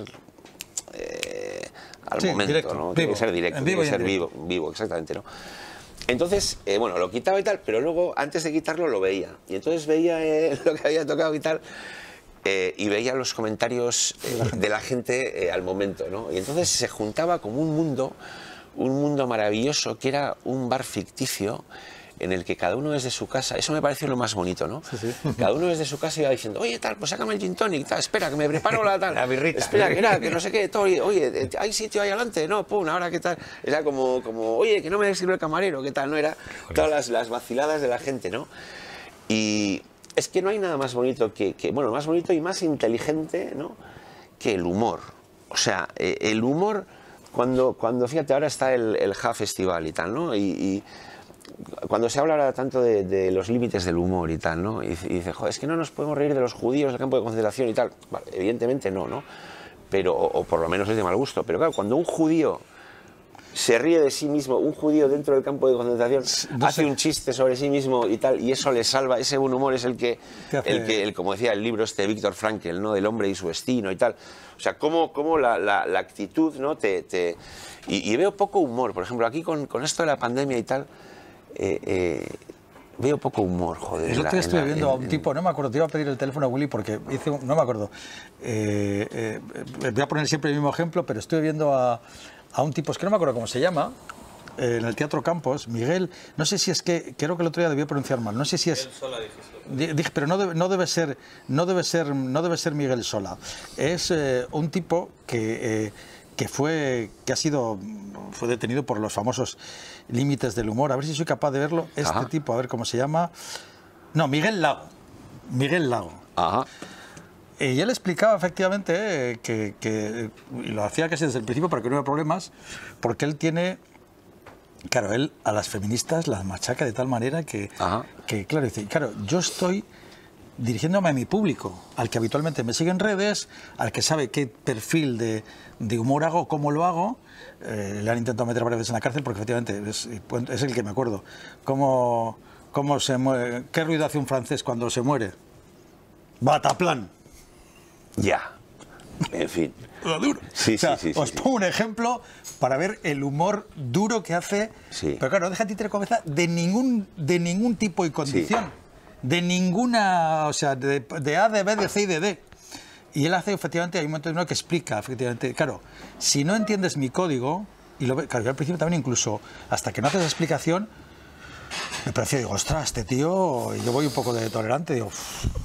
eh, al sí, momento, directo, ¿no? Vivo, Tiene que ser directo, en tiene vivo que ser en vivo, vivo, exactamente, ¿no? Entonces, eh, bueno, lo quitaba y tal, pero luego, antes de quitarlo, lo veía. Y entonces veía eh, lo que había tocado y tal, eh, y veía los comentarios eh, de la gente eh, al momento, ¿no? Y entonces se juntaba como un mundo, un mundo maravilloso, que era un bar ficticio, en el que cada uno desde su casa, eso me pareció lo más bonito, ¿no? Sí, sí. Cada uno desde su casa iba diciendo, oye, tal, pues sácame el gin tonic, tal, espera, que me preparo la tal. La birrita. Espera, que nada, que no sé qué, todo, oye, oye, hay sitio ahí adelante, no, pum, ahora qué tal. Era como, como oye, que no me sirve el camarero, qué tal, ¿no? Era todas las, las vaciladas de la gente, ¿no? Y es que no hay nada más bonito que, que, bueno, más bonito y más inteligente, ¿no? Que el humor. O sea, eh, el humor, cuando, cuando, fíjate, ahora está el, el J A Festival y tal, ¿no? Y, y cuando se habla ahora tanto de, de los límites del humor y tal, ¿no? Y, y dice, joder, es que no nos podemos reír de los judíos del campo de concentración y tal. Vale, evidentemente no, ¿no? Pero, o, o por lo menos es de mal gusto. Pero claro, cuando un judío se ríe de sí mismo, un judío dentro del campo de concentración no hace sé. un chiste sobre sí mismo y tal, y eso le salva, ese buen humor es el que, el que el, como decía el libro este de Víctor Frankl, ¿no? Del hombre y su destino y tal. O sea, cómo, cómo la, la, la actitud, ¿no? Te, te, y, y veo poco humor, por ejemplo, aquí con, con esto de la pandemia y tal, eh, eh, veo poco humor, joder. El otro día estuve viendo en, a un tipo, no me acuerdo, te iba a pedir el teléfono a Willy porque hice un, no me acuerdo, eh, eh, voy a poner siempre el mismo ejemplo, pero estuve viendo a, a un tipo, es que no me acuerdo cómo se llama, eh, en el Teatro Campos, Miguel, no sé si es que, creo que el otro día debí pronunciar mal, no sé si es... Sola dijiste. Dije, pero no debe, no debe ser, no debe ser, no debe ser Miguel Sola. Es eh, un tipo que... Eh, que fue que ha sido fue detenido por los famosos límites del humor. A ver si soy capaz de verlo. Este Ajá. tipo, a ver cómo se llama. No, Miguel Lago. Miguel Lago. Ajá. Y él explicaba efectivamente eh, que, que y lo hacía casi desde el principio para que no hubiera problemas, porque él tiene, claro, él a las feministas las machaca de tal manera que, Ajá. que claro, dice, claro, yo estoy dirigiéndome a mi público, al que habitualmente me sigue en redes, al que sabe qué perfil de, de humor hago, cómo lo hago. Eh, le han intentado meter varias veces en la cárcel porque efectivamente es, es el que me acuerdo. ¿Cómo, cómo se muere? ¿Qué ruido hace un francés cuando se muere? Bataplan. Ya. En fin. Duro. Sí, o sea, sí, sí, os sí, pongo un ejemplo para ver el humor duro que hace. Sí. Pero claro, no deja títere cabeza de ningún, de ningún tipo y condición. Sí. De ninguna, o sea, de, de A, de B, de C y de D. Y él hace, efectivamente, hay un momento uno que explica, efectivamente, claro, si no entiendes mi código, y lo, claro, yo al principio también incluso, hasta que no haces explicación, me parecía, digo, ostras, este tío, y yo voy un poco de tolerante, digo,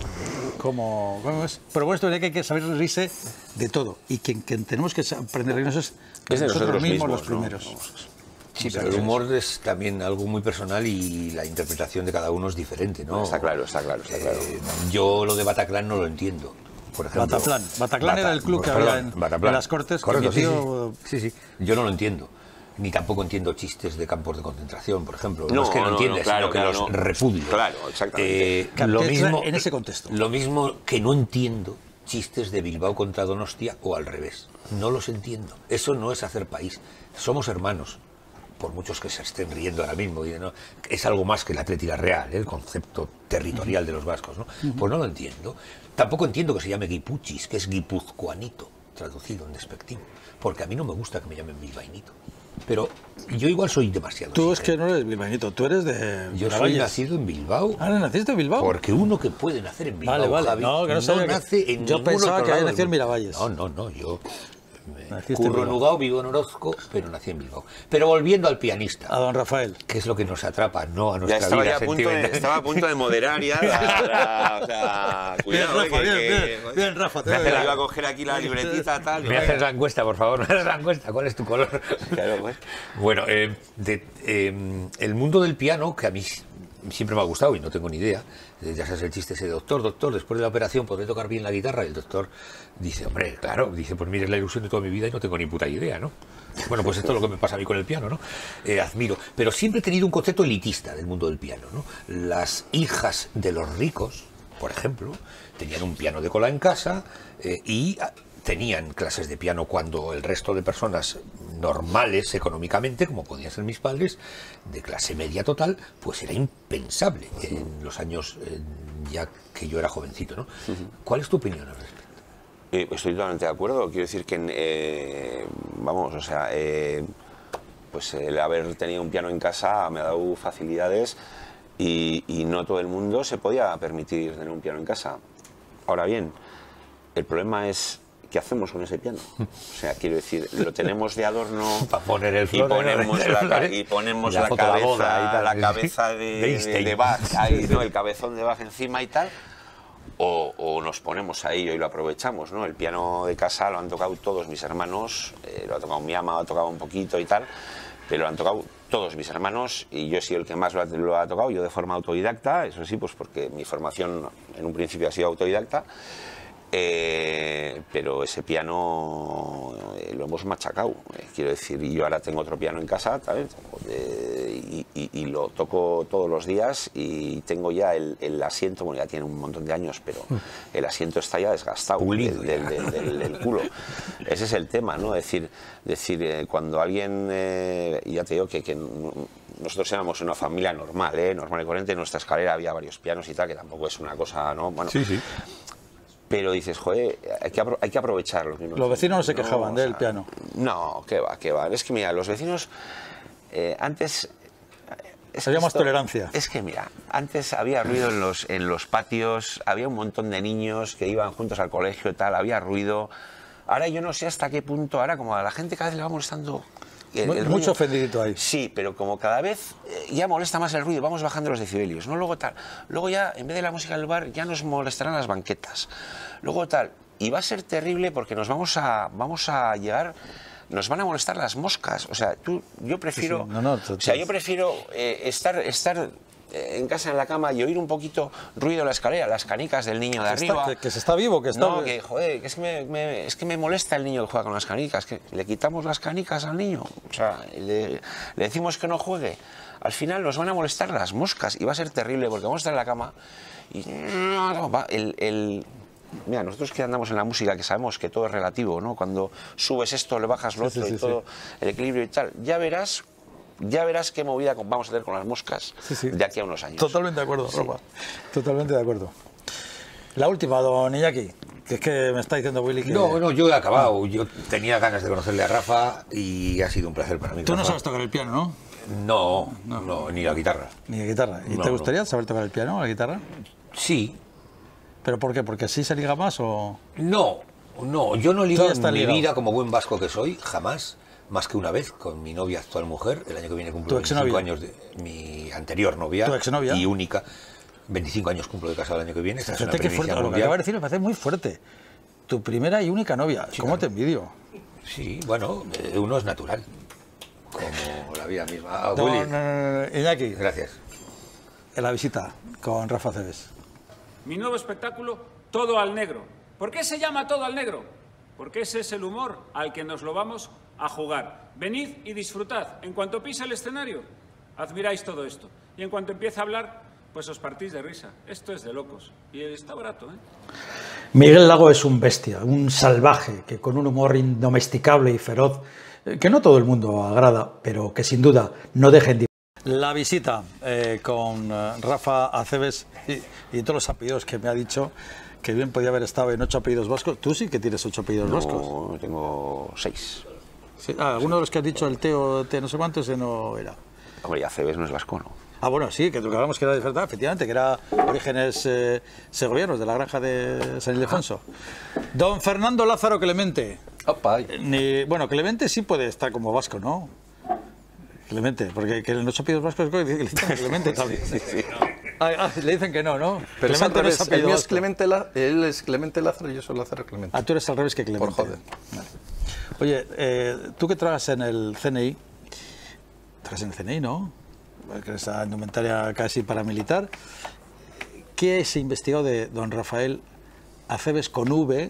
¿cómo, ¿cómo es? Pero bueno, esto es que hay que saber reírse de todo, y quien, quien tenemos que aprender a reírnos es, es de nosotros, nosotros mismos, mismos, los ¿no? primeros. No. Sí, pero el humor es también algo muy personal y la interpretación de cada uno es diferente, ¿no? Está claro, está claro, está claro. Eh, yo lo de Bataclan no lo entiendo. Por ejemplo, Bataplan. Bataclan Bata, era el club que perdón, había en, en las Cortes. Correcto, sí, tío... sí, sí, sí. Yo no lo entiendo. Ni tampoco entiendo chistes de campos de concentración, por ejemplo. No, no es que no, no entiendes, no, claro, sino que claro, los no. repudio. Claro, exactamente. Eh, lo mismo, en ese contexto. Lo mismo que no entiendo chistes de Bilbao contra Donostia o al revés. No los entiendo. Eso no es hacer país. Somos hermanos. Por muchos que se estén riendo ahora mismo, ¿no? Es algo más que la Atlética Real, ¿eh? El concepto territorial de los vascos, ¿no? Uh-huh. Pues no lo entiendo. Tampoco entiendo que se llame guipuchis, que es guipuzcoanito, traducido en despectivo, porque a mí no me gusta que me llamen bilbainito. Pero yo igual soy demasiado. Tú es que no eres bilbainito, tú eres de... Yo soy Valles. Nacido en Bilbao. Ah, ¿naciste en Bilbao? Porque uno que puede nacer en Bilbao, vale, vale. Javi, no, que no, no nace que... en Yo pensaba que había nacido en Miravalles. No, no, no, yo... Curro en Ugao, vivo en Orozco, pero nací en Bilbao. Pero volviendo al pianista. A don Rafael. Que es lo que nos atrapa, no a nuestra ya estaba vida ya a punto de, Estaba a punto de moderar ya. La, la, o sea, cuidado, bien, Rafa, eh, que, bien, que, bien, bien, Rafa. Te me veo. iba a coger aquí la libretita, tal. Me haces la encuesta, por favor, me haces la encuesta. ¿Cuál es tu color? Claro, pues. Bueno, eh, de, eh, el mundo del piano, que a mí siempre me ha gustado y no tengo ni idea. Ya sabes el chiste ese, doctor, doctor, después de la operación podré tocar bien la guitarra. Y el doctor dice, hombre, claro, dice, pues mire, es la ilusión de toda mi vida y no tengo ni puta idea, ¿no? Bueno, pues esto es lo que me pasa a mí con el piano, ¿no? Eh, admiro. Pero siempre he tenido un concepto elitista del mundo del piano, ¿no? Las hijas de los ricos, por ejemplo, tenían un piano de cola en casa eh, y tenían clases de piano cuando el resto de personas normales económicamente, como podían ser mis padres, de clase media total, pues era impensable en los años eh, ya que yo era jovencito, ¿no? Uh-huh. ¿Cuál es tu opinión al respecto? Eh, estoy totalmente de acuerdo. Quiero decir que, eh, vamos, o sea, eh, pues el haber tenido un piano en casa me ha dado facilidades y, y no todo el mundo se podía permitir tener un piano en casa. Ahora bien, el problema es ¿qué hacemos con ese piano? O sea, quiero decir, lo tenemos de adorno para poner el y ponemos el la, y ponemos la, la cabeza, boda y tal, la cabeza de, de, de, de Bach, ahí, ¿no? El cabezón de Bach encima y tal, o, o nos ponemos ahí y lo aprovechamos, ¿no? El piano de casa lo han tocado todos mis hermanos, eh, lo ha tocado mi ama, lo ha tocado un poquito y tal, pero lo han tocado todos mis hermanos y yo he sido el que más lo ha, lo ha tocado, yo de forma autodidacta, eso sí, pues porque mi formación en un principio ha sido autodidacta. Eh, pero ese piano eh, lo hemos machacado, eh, quiero decir, y yo ahora tengo otro piano en casa, ¿sabes? Eh, y, y, y lo toco todos los días y tengo ya el, el asiento, bueno, ya tiene un montón de años, pero el asiento está ya desgastado del, del, del, del, del culo. Ese es el tema, ¿no? Es decir, decir eh, cuando alguien, eh, ya te digo que, que nosotros éramos una familia normal, ¿eh? Normal y corriente, en nuestra escalera había varios pianos y tal, que tampoco es una cosa, ¿no? Bueno, sí, sí. Pero dices, joder, hay que, hay que aprovecharlo. Los vecinos no se quejaban no, del o sea, piano. No, qué va, qué va. Es que mira, los vecinos eh, antes... Es había más esto, tolerancia. Es que mira, antes había ruido en los, en los patios, había un montón de niños que iban juntos al colegio y tal, había ruido. Ahora yo no sé hasta qué punto, ahora como a la gente cada vez le va molestando... El, el mucho ofendidito ahí. Sí, pero como cada vez eh, ya molesta más el ruido, vamos bajando los decibelios, ¿no? Luego tal, luego ya, en vez de la música del bar, ya nos molestarán las banquetas. Luego tal, y va a ser terrible porque nos vamos a, vamos a llegar, nos van a molestar las moscas. O sea, tú, yo prefiero, sí, sí. No, no, tú, o sea, yo prefiero eh, estar, estar en casa en la cama y oír un poquito ruido en la escalera, las canicas del niño de arriba. Está, que, que se está vivo, que está... No, que joder, que es que me, me, es que me molesta el niño que juega con las canicas, que le quitamos las canicas al niño, o sea, le, le decimos que no juegue. Al final nos van a molestar las moscas y va a ser terrible porque vamos a estar en la cama y... El, el, mira, nosotros que andamos en la música, que sabemos que todo es relativo, ¿no? Cuando subes esto, le bajas lo sí, otro sí, y sí, todo, sí. El equilibrio y tal, ya verás... Ya verás qué movida vamos a hacer con las moscas sí, sí. de aquí a unos años. Totalmente de acuerdo, sí. Rafa. Totalmente de acuerdo. La última, don Iñaki, que es que me está diciendo Willy que... No, no, yo he acabado. Yo tenía ganas de conocerle a Rafa y ha sido un placer para mí. Tú Rafa. no sabes tocar el piano, ¿no? No, no, no ni la guitarra. Ni la guitarra. ¿Y no, te gustaría no. saber tocar el piano o la guitarra? Sí. ¿Pero por qué? ¿Porque así se liga más o...? No, no, yo no ligo en mi ligado. vida como buen vasco que soy, jamás. Más que una vez con mi novia actual mujer, el año que viene cumplo veinticinco años de mi anterior novia ¿Tu exnovia? Y única, veinticinco años cumplo de casado el año que viene. Esta es una Fíjate qué fuerte, lo que acaba de decir me parece muy fuerte. Tu primera y única novia, sí, ¿cómo claro. te envidio? Sí, bueno, uno es natural, como la vida misma. Ah, Don, Willy. Uh, Iñaki. Gracias. En la visita con Rafa Cebes. Mi nuevo espectáculo, Todo al Negro. ¿Por qué se llama Todo al Negro? Porque ese es el humor al que nos lo vamos a jugar. Venid y disfrutad. En cuanto pise el escenario, admiráis todo esto. Y en cuanto empiece a hablar, pues os partís de risa. Esto es de locos. Y está barato, ¿eh? Miguel Lago es un bestia, un salvaje, que con un humor indomesticable y feroz, que no todo el mundo agrada, pero que sin duda no dejen de... La visita eh, con uh, Rafa Acebes y, y todos los apellidos que me ha dicho, que bien podía haber estado en ocho apellidos vascos. Tú sí que tienes ocho apellidos no, vascos. No, tengo seis. Sí. Ah, alguno de los que has dicho, el Teo, te no sé cuánto, ese no era. Hombre, y Acebes no es vasco, ¿no? Ah, bueno, sí, que hablamos que era diferente, efectivamente, que era orígenes eh, segovianos, de la granja de San Ildefonso. Don Fernando Lázaro Clemente. Opa, Ni, bueno, Clemente sí puede estar como vasco, ¿no? Clemente, porque que los apellidos vascos que le dicen Clemente también. Sí, sí, no. ah, ah, le dicen que no, ¿no? Pero es al Clemente no revés. es El mío es vasco. Clemente La- él es Clemente Lázaro y yo soy Lázaro Clemente. Ah, tú eres al revés que Clemente. Por joder. Vale. Oye, eh, tú que trabajas en el C N I, trabajas en el C N I, ¿no? Que es la indumentaria casi paramilitar. ¿Qué se investigó de don Rafael Acebes con V?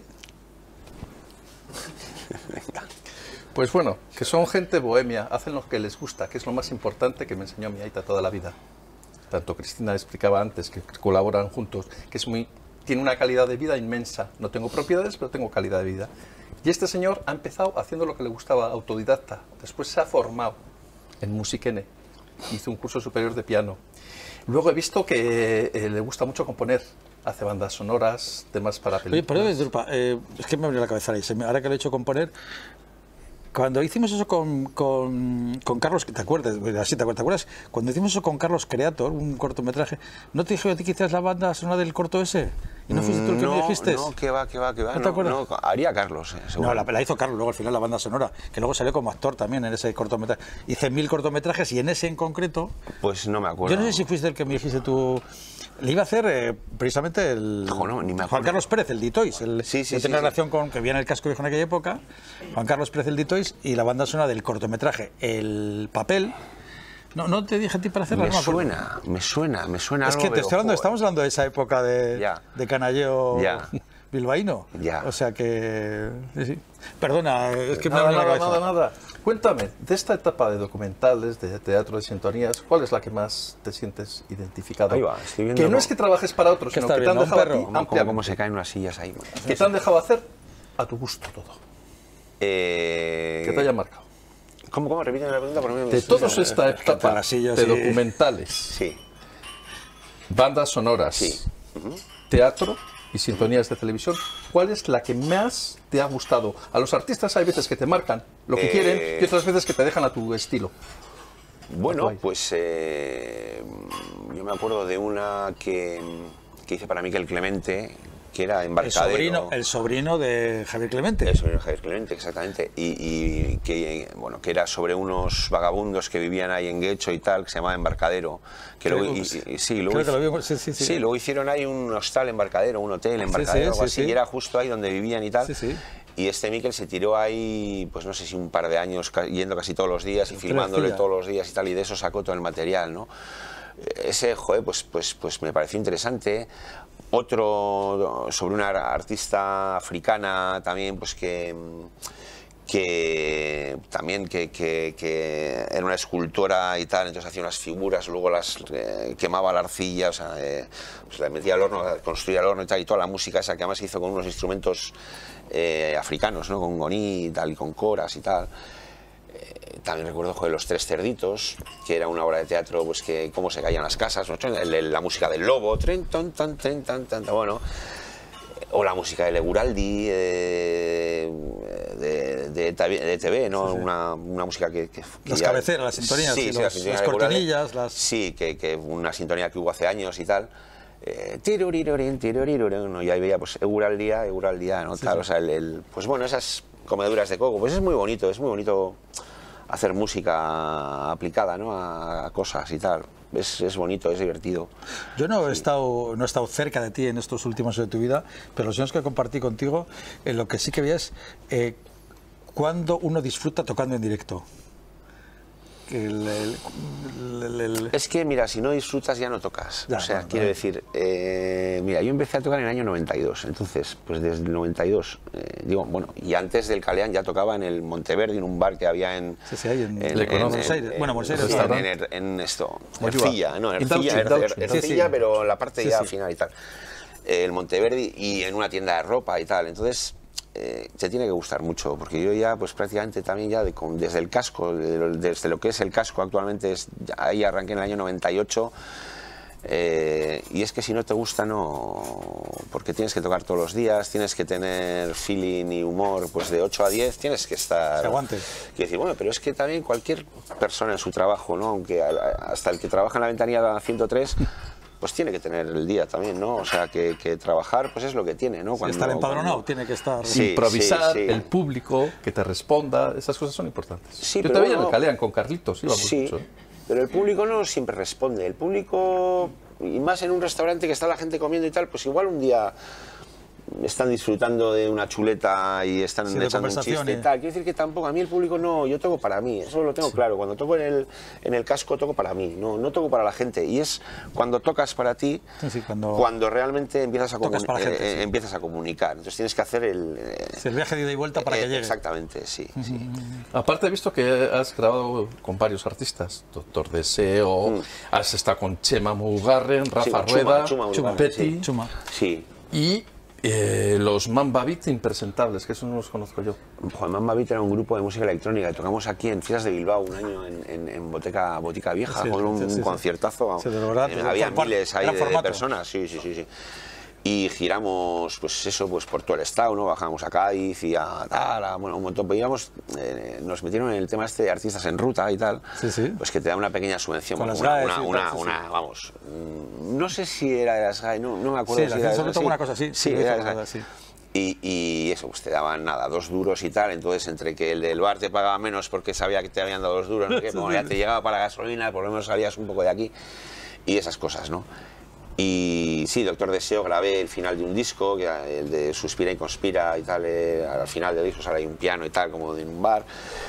Pues bueno, que son gente bohemia, hacen lo que les gusta, que es lo más importante que me enseñó mi aita toda la vida. Tanto Cristina explicaba antes, que colaboran juntos, que es muy, tiene una calidad de vida inmensa. No tengo propiedades, pero tengo calidad de vida. Y este señor ha empezado haciendo lo que le gustaba, autodidacta. Después se ha formado en Musikene, hizo un curso superior de piano. Luego he visto que eh, le gusta mucho componer, hace bandas sonoras, temas para Oye, películas. perdón, disculpa, eh, es que me abrió la cabeza ahí. Se me- Ahora que lo he hecho componer, cuando hicimos eso con, con, con Carlos, ¿te acuerdas? Así te acuerdas, ¿te acuerdas? Cuando hicimos eso con Carlos Creator, un cortometraje, ¿no te dije a ti que hicieras la banda sonora del corto ese? ¿Y no fuiste tú el que no, me dijiste? No, que va, que va, que va. ¿No te No, acuerdas? no, haría Carlos, eh, seguro. No, la, la hizo Carlos, luego al final la banda sonora, que luego salió como actor también en ese cortometraje. Hice mil cortometrajes y en ese en concreto, Pues no me acuerdo. yo no sé si fuiste el que me dijiste tú. Le iba a hacer eh, precisamente el Jo, no, ni me Juan acuerdo. Carlos Pérez, el Ditois, el Sí, sí, que sí, tiene sí. relación con que viene el casco viejo en aquella época. Juan Carlos Pérez, el Ditois, y la banda sonora del cortometraje El Papel. No, no te dije a ti para hacerla, Me no me acuerdo. suena, me suena, me suena Es algo, que te pero, estoy hablando, joder. estamos hablando de esa época de, Ya. de canalleo Ya. bilbaíno. Ya. O sea que. Sí, sí. Perdona, es que me Nada, abre la nada, cabeza. nada, nada. Cuéntame, de esta etapa de documentales, de teatro de sintonías, ¿cuál es la que más te sientes identificado? Ahí va, estoy viendo que no cómo- es que trabajes para otros, ¿Qué sino que estás te han viendo, dejado un perro? a ti ¿Cómo, cómo, ampliamente. cómo se caen unas sillas ahí? Que te han dejado hacer a tu gusto todo. Eh, Que te haya marcado. ¿Cómo, cómo? Repíteme la pregunta. porque me- De todos esta te etapa las sillas de y- documentales, Sí, bandas sonoras, sí. teatro y sintonías de televisión, ¿cuál es la que más te ha gustado? A los artistas hay veces que te marcan lo que Eh, quieren y otras veces que te dejan a tu estilo. Bueno, Guay. pues eh, yo me acuerdo de una que, que hice para Miquel Clemente, que era El Embarcadero. sobrino, el sobrino de Javier Clemente. El sobrino de Javier Clemente, exactamente. Y, y que, bueno, que era sobre unos vagabundos que vivían ahí en Guecho y tal, que se llamaba Embarcadero. Que Creo luego, que y- sí. y- sí, luego Creo que lo hici- vimos, sí, sí, sí. luego hicieron ahí un hostal Embarcadero, un hotel Embarcadero, sí, algo sí, así, sí. y era justo ahí donde vivían y tal. Sí, sí. Y este Miquel se tiró ahí, pues no sé si un par de años, ca- yendo casi todos los días y filmándole hacía? todos los días y tal, y de eso sacó todo el material, ¿no? Ese, joder, pues, pues, pues me pareció interesante. Otro sobre una artista africana también, pues que, que también que, que, que era una escultora y tal, entonces hacía unas figuras, luego las eh, quemaba la arcilla, o sea, eh, pues la metía al horno, construía el horno y tal, y toda la música esa que además hizo con unos instrumentos eh, africanos, ¿no? Con goní y tal, y con coras y tal. Eh, también recuerdo, joder, Los Tres Cerditos, que era una obra de teatro, pues que cómo se caían las casas, ¿no? El- el- la música del lobo, tren, tan, tan, tren, tan, tan, tan, bueno, o la música de Leguraldi, eh, de, de, de E T V, ¿no? Una, una música que... que- que Las ya- cabeceras, las sintonías, sí, y sí, la los- sintonía las de Leguraldi. cortinillas, las- Sí, que, que una sintonía que hubo hace años y tal. Eh, tirurirorin, tirurirorin, ¿no? Y ahí veía, pues, Euraldía, Euraldía, ¿no? Tal, o sea, el, el- pues bueno, esas comeduras de coco, pues es muy bonito, es muy bonito hacer música aplicada, ¿no? A, a cosas y tal. Es, es bonito, es divertido. Yo no he, estado, no he estado cerca de ti en estos últimos años de tu vida, pero los años que compartí contigo, eh, lo que sí que veía es eh, cuando uno disfruta tocando en directo. Que el- el- el- el- Es que, mira, si no disfrutas ya no tocas. Ya, o sea, bueno, quiero vale. decir, eh, mira, yo empecé a tocar en el año noventa y dos, entonces, pues desde el noventa y dos, eh, digo, bueno, y antes del Caleán ya tocaba en el Monteverde, en un bar que había en... Sí, sí, ahí en- Le conozco. Buenos Aires. Bueno, Buenos Aires, en, claro. en, en- en esto, Moyúa. Ercilla, no, Ercilla, Indauchi, Er- Indauchi. Er- Sí, Ercilla, sí. pero la parte Sí, ya sí. final y tal. Eh, el Monteverde y en una tienda de ropa y tal, entonces... Eh, te tiene que gustar mucho, porque yo ya pues prácticamente también ya de- con- desde el casco, de lo- desde lo que es el casco actualmente, es, ya- ahí arranqué en el año noventa y ocho, eh, y es que si no te gusta no, porque tienes que tocar todos los días, tienes que tener feeling y humor, pues de ocho a diez tienes que estar... Que aguante. Quiero decir, bueno, pero es que también cualquier persona en su trabajo, ¿no? Aunque a- a- hasta el que trabaja en la ventanilla ciento tres, pues tiene que tener el día también, ¿no? O sea, que, que trabajar pues es lo que tiene, ¿no? Cuando, si estar empadronado, cuando... tiene que estar... Sí, improvisar, sí, sí. El público, que te responda, esas cosas son importantes. Sí, Yo te veía en el Calean con Carlitos, íbamos sí, mucho. ¿eh? Pero el público no siempre responde. El público, y más en un restaurante que está la gente comiendo y tal, pues igual un día están disfrutando de una chuleta y están sí, echando un chiste y tal. Quiero decir que tampoco, a mí el público no, yo toco para mí, eso lo tengo sí. claro. Cuando toco en el, en el casco, toco para mí, no, no toco para la gente. Y es cuando tocas para ti, sí, sí, cuando, cuando realmente empiezas a, comun gente, eh, sí. empiezas a comunicar. Entonces tienes que hacer el... Eh, sí, el viaje de ida y vuelta para eh, que llegue. Exactamente, sí, uh-huh. sí. Aparte he visto que has grabado con varios artistas, Doctor Deseo, mm. has estado con Chema Mugarren, Rafa sí, Rueda, Chuma, Chuma, Chuma, Petty, sí. Chuma. Sí. Y... Eh, los Mamba Beat impresentables, que eso no los conozco yo. Juan Mamba Beat era un grupo de música electrónica. Tocamos aquí en Fiestas de Bilbao un año en, en, en Boteca, Botica Vieja, sí, con un, sí, sí, un conciertazo. Sí, de verdad, eh, había formato, miles ahí de formato. personas, sí, sí, sí, sí. Y giramos, pues eso, pues por todo el estado, ¿no? Bajamos a Cádiz y a tal, a, bueno, un montón. Pues íbamos, eh, nos metieron en el tema este de artistas en ruta y tal, sí, sí. pues que te da una pequeña subvención. Bueno, una, una, una, una, una, vamos, no sé si era de las G A E, no, no me acuerdo sí, si era de las sí, una cosa así. Sí, era de las G A E. Y, y eso, pues te daban nada, dos duros y tal, entonces entre que el del bar te pagaba menos porque sabía que te habían dado dos duros, ¿no? Que como ya te llegaba para la gasolina, por lo menos salías un poco de aquí y esas cosas, ¿no? Y sí, Doctor Deseo, grabé el final de un disco, que el de Suspira y Conspira y tal, eh, al final del disco sale un piano y tal, como en un bar.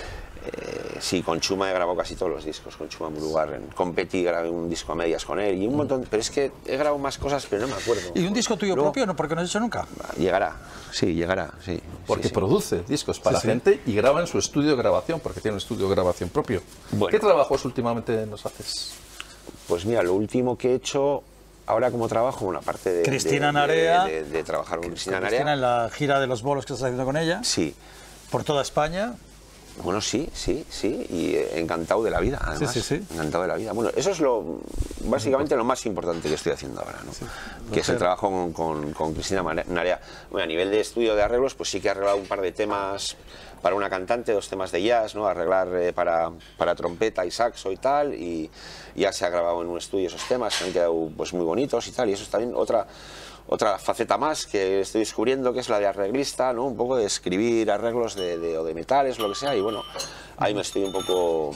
Eh, sí, con Chuma he grabado casi todos los discos, con Chuma Mugarren. Con Petty grabé un disco a medias con él y un montón, pero es que he grabado más cosas, pero no me acuerdo. ¿Y un disco tuyo Luego, propio? No, porque no has hecho nunca. Llegará, sí, llegará, sí. Porque sí, sí. produce discos para sí, la gente sí. y graba en su estudio de grabación, porque tiene un estudio de grabación propio. Bueno. ¿Qué trabajos últimamente nos haces? Pues mira, lo último que he hecho... Ahora como trabajo, una parte de... Cristina de, Narea. De, de, de trabajar con Cristina Narea. Cristina en la gira de los bolos que estás haciendo con ella. Sí. Por toda España. Bueno, sí, sí, sí. Y encantado de la vida, además. Sí, sí, sí. Encantado de la vida. Bueno, eso es lo básicamente lo más importante que estoy haciendo ahora, ¿no? Sí, que es el trabajo con, con, con Cristina Narea. Bueno, a nivel de estudio de arreglos, pues sí que he arreglado un par de temas para una cantante, dos temas de jazz, ¿no? Arreglar eh, para, para trompeta y saxo y tal, y ya se ha grabado en un estudio esos temas, que han quedado pues muy bonitos y tal, y eso es también otra, otra faceta más que estoy descubriendo, que es la de arreglista, ¿no? Un poco de escribir arreglos de, de, o de metales, lo que sea, y bueno, ahí me estoy un poco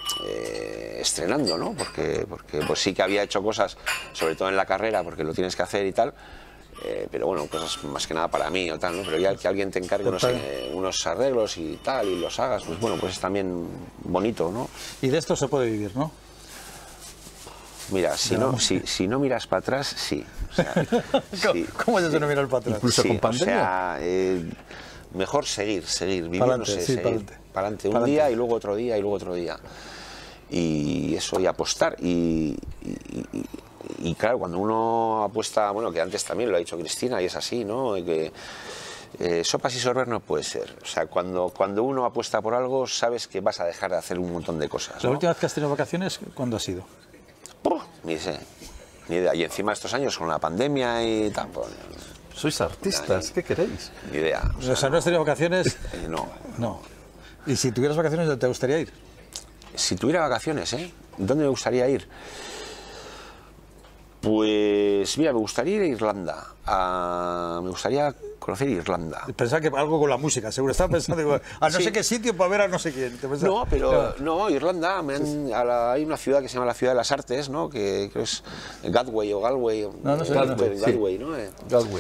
eh, estrenando, ¿no? Porque, porque pues sí que había hecho cosas, sobre todo en la carrera, porque lo tienes que hacer y tal, Eh, pero bueno, cosas más que nada para mí o tal, ¿no? Pero ya que alguien te encargue unos, eh, unos arreglos y tal, y los hagas, pues bueno, pues es también bonito, ¿no? Y de esto se puede vivir, ¿no? Mira, si no, si, si no miras para atrás, sí. O sea, ¿Cómo, sí, ¿Cómo es eso sí. no mirar para atrás? Incluso sí, con pandemia. O sea, eh, mejor seguir, seguir, vivir, Pa'lante, no sé, sí, seguir. Para adelante, un Pa'lante. día y luego otro día y luego otro día. Y eso, y apostar. Y, y, y, y claro, cuando uno apuesta, bueno, que antes también lo ha dicho Cristina, y es así, ¿no? Que eh, sopas y sorber no puede ser. O sea, cuando, cuando uno apuesta por algo, sabes que vas a dejar de hacer un montón de cosas, ¿La ¿no? última vez que has tenido vacaciones, cuándo ha sido? Puh, ni sé, ni idea. Y encima estos años con la pandemia y tal, pues, Sois artistas, ¿qué queréis? ni idea. O sea, O sea, ¿no has tenido vacaciones? eh, no. No. ¿Y si tuvieras vacaciones, te gustaría ir? Si tuviera vacaciones, ¿eh? ¿Dónde me gustaría ir? Pues mira, me gustaría ir a Irlanda. A... Me gustaría conocer Irlanda. Pensaba que algo con la música, seguro. Estaba pensando, digo, a no Sí. sé qué sitio para ver a no sé quién. ¿Te pensaba? No, pero Claro. no, Irlanda, me han- a la- hay una ciudad que se llama la Ciudad de las Artes, ¿no? Que creo es Galway o Galway. o- No, no sé, Galway, no sé, sí. Galway, ¿no? Eh, Galway.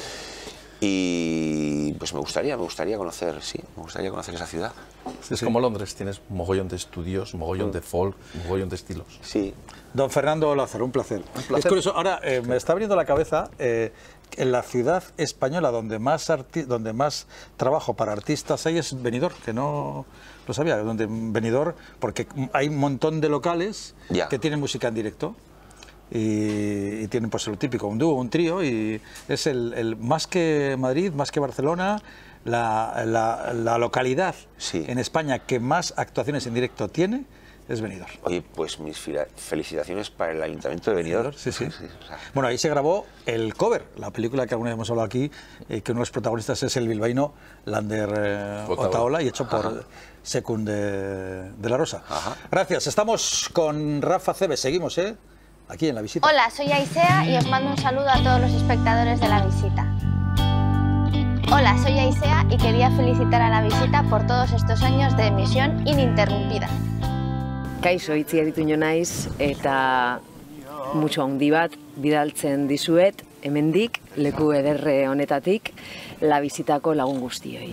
Y pues me gustaría, me gustaría conocer, sí, me gustaría conocer esa ciudad. Es como Londres, tienes un mogollón de estudios, un mogollón de folk, un mogollón de estilos. Sí. Don Fernando Lázaro, un placer. placer. Es curioso, ahora eh, me está abriendo la cabeza eh, en la ciudad española donde más arti- donde más trabajo para artistas hay es Benidorm, que no lo sabía, donde Benidorm, porque hay un montón de locales Ya. que tienen música en directo. Y, y tienen pues lo típico, un dúo, un trío, y es el, el más que Madrid, más que Barcelona, la, la- la localidad Sí. en España que más actuaciones en directo tiene es Benidorm. Oye, pues mis fila- felicitaciones para el Ayuntamiento de Benidorm. Sí, sí. o sea, Bueno, ahí se grabó el cover, la película que alguna vez hemos hablado aquí, eh, que uno de los protagonistas es el bilbaíno Lander eh, Otaola. Otaola, y hecho por Ajá. Secund de, de la Rosa. Ajá. Gracias, estamos con Rafa Cebes, seguimos, ¿eh? aquí en La Visita. Hola, soy Aisea y os mando un saludo a todos los espectadores de La Visita. Hola, soy Aisea y quería felicitar a La Visita por todos estos años de emisión ininterrumpida. Kaixo, Itziar Ituño naiz eta mucho handi bat bidaltzen dizuet hemendik leku ederre honetatik La Visitako lagun guztioi.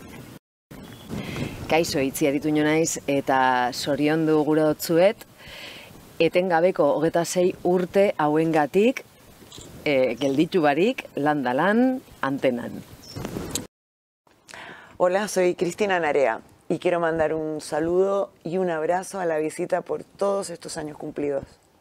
Kaixo, Itziar Ituño naiz eta zoriondu gure dotzuet etengabeko hogeita sei urte hauengatik e, gelditu barik landa lan antenan. Hola, soy Cristina Narea y quiero mandar un saludo y un abrazo a La Visita por todos estos años cumplidos.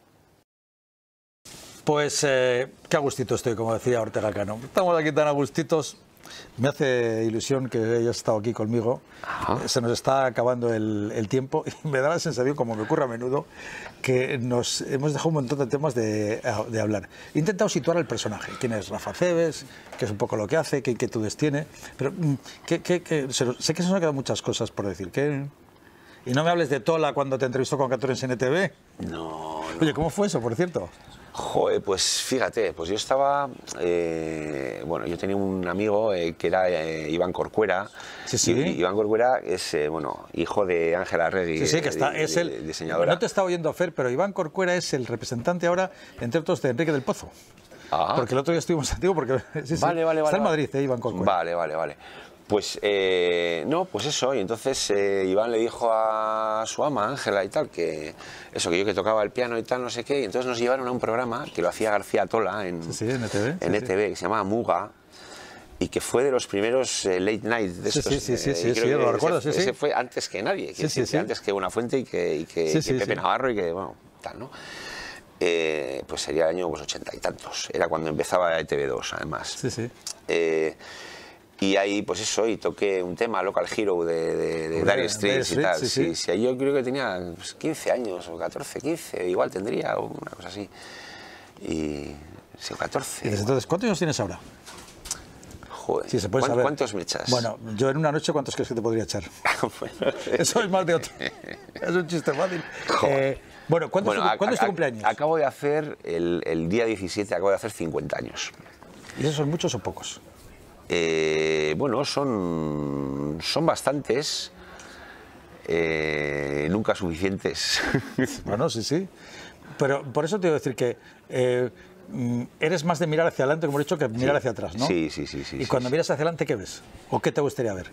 Pues eh, qué a gustito estoy, como decía Ortega Cano. Estamos aquí tan a gustitos. Me hace ilusión que hayas estado aquí conmigo. Ajá. Se nos está acabando el, el tiempo y me da la sensación, como me ocurre a menudo, que nos hemos dejado un montón de temas de, de hablar. He intentado situar al personaje. ¿Quién es Rafa Cebes? ¿Qué es un poco lo que hace? ¿Qué inquietudes tiene? Pero ¿qué, qué, qué? sé que se nos han quedado muchas cosas por decir. ¿Qué? Y no me hables de Tola cuando te entrevistó con Catorens en N T V. No, no. Oye, ¿cómo fue eso, por cierto? Joder, pues fíjate, pues yo estaba, eh, bueno, yo tenía un amigo eh, que era eh, Iván Corcuera. Sí, sí. Y, Iván Corcuera es, eh, bueno, hijo de Ángela Arregui. Sí, sí, que está, de, es de, el diseñadora. No te está oyendo Fer, pero Iván Corcuera es el representante ahora, entre otros, de Enrique del Pozo. Ah. Porque el otro día estuvimos antiguo, porque sí, sí, vale, vale, está vale, en Madrid, eh, Iván Corcuera. Vale, vale, vale. Pues, eh, no, pues eso, y entonces eh, Iván le dijo a su ama, Ángela y tal, que eso, que yo que tocaba el piano y tal, no sé qué, y entonces nos llevaron a un programa que lo hacía García Tola en, sí, sí, en E T V, en sí, E T V, sí. que se llamaba Muga, y que fue de los primeros eh, late night de estos. Sí, sí, sí, eh, sí, sí, sí lo recuerdo, sí, sí. Ese fue antes que nadie, sí, sí, sí. antes que Buenafuente y que, y que, sí, y sí, que Pepe sí. Navarro y que, bueno, tal, ¿no? Eh, pues sería el año pues, ochenta y tantos, era cuando empezaba E T V dos, además. Sí, sí. Eh, Y ahí, pues eso, y toqué un tema, Local Hero, de, de, de Dire Straits y tal. Sí, sí, sí. Sí, yo creo que tenía pues, quince años, o catorce, quince, igual tendría, o una cosa así. Y... sí, o catorce. Y desde entonces, ¿cuántos años tienes ahora? Joder, sí, se puede ¿cuántos, saber. ¿cuántos me echas? Bueno, yo en una noche, ¿cuántos crees que te podría echar? Bueno, eso es más de otro. Es un chiste fácil. Eh, bueno, ¿cuándo, bueno, es, tu, a, ¿cuándo a, es tu cumpleaños? Acabo de hacer, el, el día diecisiete, acabo de hacer cincuenta años. ¿Y esos son muchos o pocos? Eh, bueno, son, son bastantes, eh, nunca suficientes. Bueno, sí, sí. Pero por eso te iba a decir que eh, eres más de mirar hacia adelante, como he dicho, que mirar sí, hacia atrás, ¿no? Sí, sí, sí. sí ¿Y sí, cuando sí. miras hacia adelante, qué ves? ¿O qué te gustaría ver?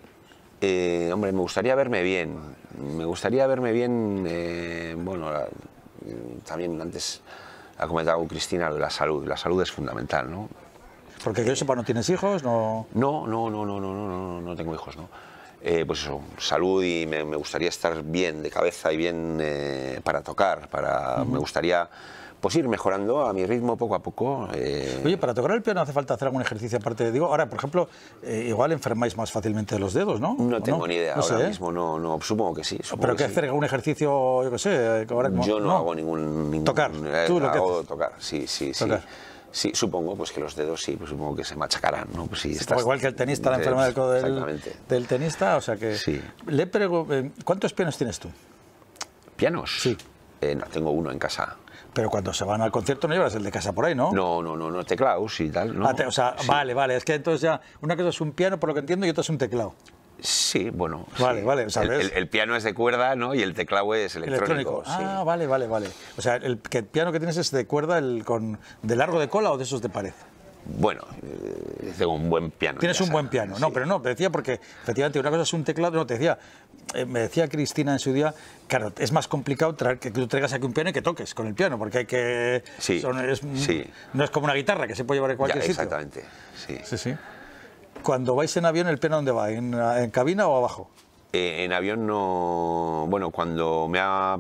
Eh, hombre, me gustaría verme bien. Me gustaría verme bien, eh, bueno, la, también antes ha comentado Cristina de la salud. La salud es fundamental, ¿no? Porque que yo sepa, ¿no tienes hijos? No, no, no, no, no, no, no, no, no tengo hijos, ¿no? Eh, pues eso, salud y me, me gustaría estar bien de cabeza y bien eh, para tocar, para, uh-huh. me gustaría pues ir mejorando a mi ritmo poco a poco. Eh... Oye, para tocar el piano hace falta hacer algún ejercicio aparte de, digo, ahora, por ejemplo, eh, igual enfermáis más fácilmente de los dedos, ¿no? No tengo no? ni idea, no ahora sé, ¿eh? mismo no, no, supongo que sí. Supongo ¿Pero que qué sí. hacer? ¿Algún ejercicio, yo qué sé? Ahora, yo no, no hago ningún... ningún ¿Tocar? Eh, ¿Tú lo que hago haces? tocar, sí, sí, ¿Tocar? sí. Sí, supongo pues que los dedos sí, pues supongo que se machacarán, ¿no? Pues, sí, sí, estás, igual que el tenista, la enfermedad del, del tenista, o sea que... Sí. Le prego, ¿cuántos pianos tienes tú? ¿Pianos? Sí. Eh, no, tengo uno en casa. Pero cuando se van al concierto no llevas el de casa por ahí, ¿no? No, no, no, no teclados y tal, ¿no? Ah, te, o sea, sí. vale, vale, es que entonces ya una cosa es un piano, por lo que entiendo, y otra es un teclado. Sí, bueno. Vale, sí. vale, o sea, el, el, el piano es de cuerda, ¿no? Y el teclado es electrónico. electrónico. Ah, sí. vale, vale, vale. O sea, el, que el piano que tienes es de cuerda, el con de largo de cola o de esos de pared. Bueno, eh, tengo un buen piano. Tienes un buen piano, sí. No, pero no, te decía porque efectivamente una cosa es un teclado, no, te decía, eh, me decía Cristina en su día, claro, es más complicado traer, que tú traigas aquí un piano y que toques con el piano, porque hay que... Sí, son, es, sí. No es como una guitarra que se puede llevar en cualquier ya, sitio. Exactamente, sí. Sí, sí. Cuando vais en avión, ¿el piano dónde va? ¿En, en cabina o abajo? Eh, en avión no... Bueno, cuando me ha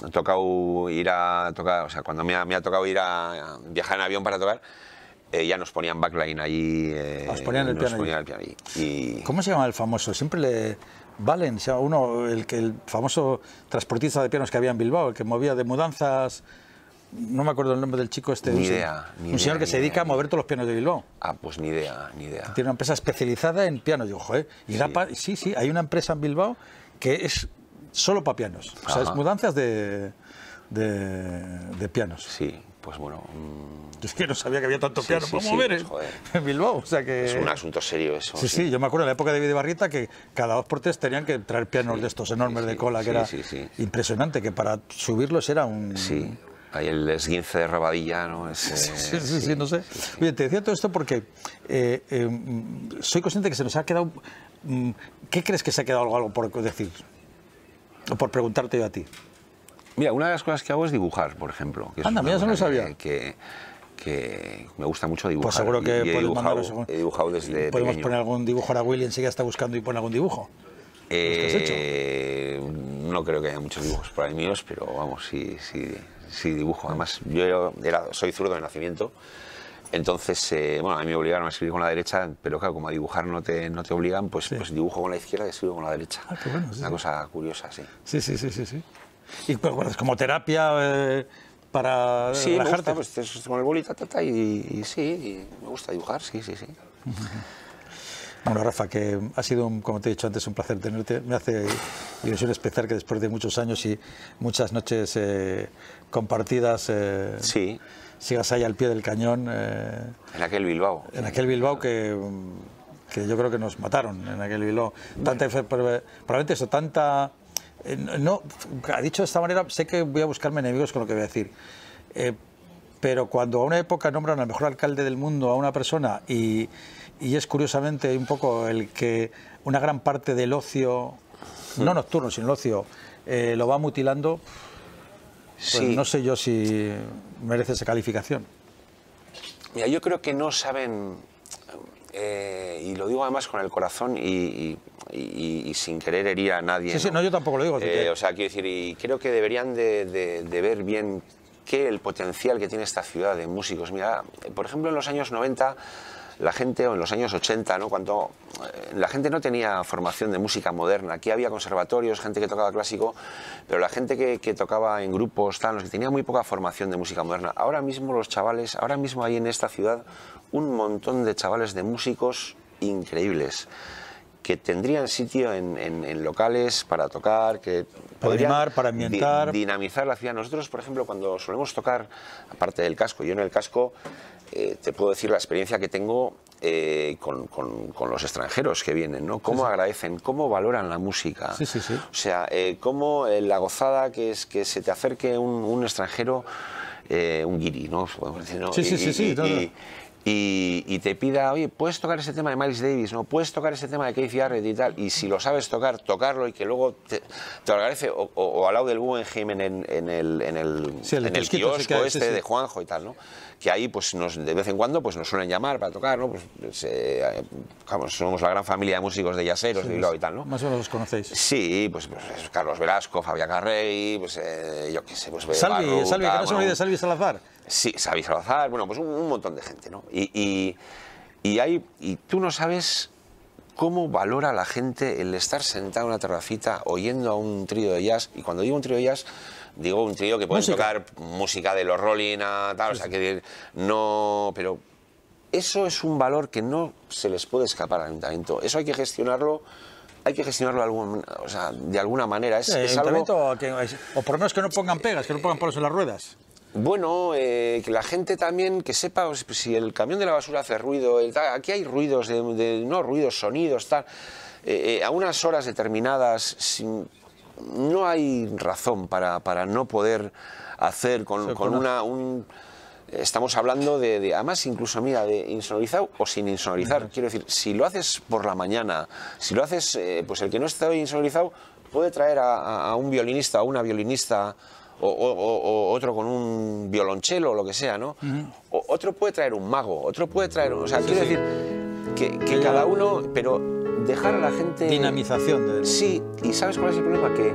tocado ir a tocar, o sea, cuando me ha, me ha tocado ir a viajar en avión para tocar, Eh, ya nos ponían backline allí. Eh, nos ponían el nos piano, ponían allí. el piano allí. Y... ¿Cómo se llama el famoso? Siempre le... Valen, se llama uno, el, que el famoso transportista de pianos que había en Bilbao, el que movía de mudanzas... No me acuerdo el nombre del chico este. Ni un, idea. Un Ni señor idea, que se dedica idea, a mover todos los pianos de Bilbao. Ah, pues ni idea, ni idea. Tiene una empresa especializada en pianos, yo, joder. Y sí. Pa, sí, sí, hay una empresa en Bilbao que es solo para pianos. O sea, Ajá. es mudanzas de... de, de pianos. Sí, pues bueno... Mmm... Es que no sabía que había tanto sí, piano sí, para sí, mover pues, en, joder. en Bilbao. O sea que... Es un asunto serio eso. Sí, sí, sí, yo me acuerdo en la época de David Barrieta que cada dos por tres tenían que traer pianos sí, de estos enormes sí, de cola, que sí, era sí, sí. impresionante, que para subirlos era un... Sí. Ahí el esguince de Rabadilla, ¿no? Ese, sí, sí, sí, sí, no sé. Oye, te decía todo esto porque eh, eh, soy consciente que se nos ha quedado... ¿Qué crees que se ha quedado algo, algo por decir? O por preguntarte yo a ti. Mira, una de las cosas que hago es dibujar, por ejemplo. Que Anda, mira, eso no lo sabía. Que, que me gusta mucho dibujar. Pues seguro que y, y he, puedes dibujado, mandaros, he dibujado desde Podemos pequeño. poner algún dibujo, ahora Willy enseguida está buscando y pone algún dibujo. Eh, ¿Qué has hecho? No creo que haya muchos dibujos por ahí míos, pero vamos, sí, sí, sí dibujo. Además, yo era, soy zurdo de nacimiento, entonces, eh, bueno, a mí me obligaron a escribir con la derecha, pero claro, como a dibujar no te, no te obligan, pues, sí. pues dibujo con la izquierda y escribo con la derecha. Ah, qué bueno, sí, Una sí. cosa curiosa, sí. Sí, sí, sí, sí, sí. Y bueno, es como terapia eh, para sí, relajarte. Me gusta, pues, con el boli, ta, ta, ta, y, y sí, y me gusta dibujar, sí, sí, sí. Bueno, Rafa, que ha sido, un, como te he dicho antes, un placer tenerte. Me hace ilusión especial que después de muchos años y muchas noches eh, compartidas, eh, sí. sigas ahí al pie del cañón. Eh, en aquel Bilbao. En aquel Bilbao que, que yo creo que nos mataron, en aquel Bilbao. Tanta, probablemente eso, tanta... Eh, no, ha dicho de esta manera, sé que voy a buscarme enemigos con lo que voy a decir. Eh, pero cuando a una época nombran al mejor alcalde del mundo a una persona y... y es curiosamente un poco el que una gran parte del ocio, no nocturno, sino el ocio, eh, lo va mutilando, pues sí. no sé yo si merece esa calificación. Mira, yo creo que no saben, eh, y lo digo además con el corazón y, y, y, y sin querer herir a nadie. Sí, sí, no, yo tampoco lo digo. Eh, que... O sea, quiero decir, y creo que deberían de, de, de ver bien qué el potencial que tiene esta ciudad de músicos. Mira, por ejemplo, en los años noventa... la gente, o en los años ochenta, ¿no? Cuando eh, la gente no tenía formación de música moderna, aquí había conservatorios, gente que tocaba clásico, pero la gente que, que tocaba en grupos, tal, los que tenía muy poca formación de música moderna. Ahora mismo los chavales, ahora mismo hay en esta ciudad un montón de chavales de músicos increíbles, que tendrían sitio en, en, en locales para tocar, que para animar, para ambientar, di, dinamizar la ciudad. Nosotros, por ejemplo, cuando solemos tocar, aparte del casco, yo en el casco, eh, te puedo decir la experiencia que tengo eh, con, con, con los extranjeros que vienen, ¿no? Cómo sí, sí. agradecen, cómo valoran la música. Sí, sí, sí. O sea, eh, cómo eh, la gozada que es que se te acerque un, un extranjero, eh, un guiri, ¿no? Podemos decir, ¿no? Sí, sí, y, sí, sí. Y, todo. y, Y, y te pida, oye, ¿puedes tocar ese tema de Miles Davis? ¿No? ¿Puedes tocar ese tema de Keith Jarrett y tal? Y si lo sabes tocar, tocarlo y que luego te, te lo agradece. O, o, o al lado del Guggenheim en, en, en el, en el, sí, el, en el kiosco sí este sí, sí. de Juanjo y tal, ¿no? Que ahí, pues, nos, de vez en cuando, pues nos suelen llamar para tocar, ¿no? Pues, pues eh, vamos, somos la gran familia de músicos de yaceros sí, de Bilbao y tal, ¿no? Más o menos los conocéis. Sí, pues, pues Carlos Velasco, Fabián Carrey, pues eh, yo qué sé, pues... Salvi, Barro, Salvi, tal, que no se me olvide de Salvi Salazar. Sí, Salvi Salazar, bueno, pues un, un montón de gente, ¿no? Y, y, y, hay, y tú no sabes cómo valora la gente el estar sentado en una terracita oyendo a un trío de jazz. Y cuando digo un trío de jazz, digo un trío que pueden música. tocar música de los Rolling, tal, sí, o sea, que no... Pero eso es un valor que no se les puede escapar al ayuntamiento. Eso hay que gestionarlo... Hay que gestionarlo de, algún, o sea, de alguna manera. Es, sí, es algo... que, o por lo menos que no pongan pegas, que no pongan palos en las ruedas. Bueno, eh, que la gente también, que sepa pues, si el camión de la basura hace ruido, el, tal, aquí hay ruidos, de, de, no ruidos, sonidos, tal. Eh, eh, a unas horas determinadas sin, no hay razón para, para no poder hacer con, con una... Un, estamos hablando de, de, además incluso, mira, de insonorizado o sin insonorizar. Uh-huh. Quiero decir, si lo haces por la mañana, si lo haces, eh, pues el que no está insonorizado puede traer a, a, a un violinista o una violinista... O, o, o otro con un violonchelo o lo que sea, ¿no? Uh-huh. O, otro puede traer un mago, otro puede traer... O sea, sí, quiero sí. decir que, que cada uno... Pero dejar a la gente... Dinamización. De... Sí, y ¿sabes cuál es el problema? Que,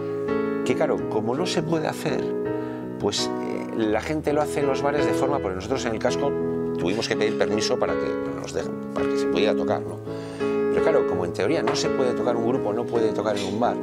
que claro, como no se puede hacer, pues eh, la gente lo hace en los bares de forma... Porque nosotros en el casco tuvimos que pedir permiso para que, para nos dejen, para que se pudiera tocar, ¿no? Pero claro, como en teoría no se puede tocar un grupo, no puede tocar en un bar...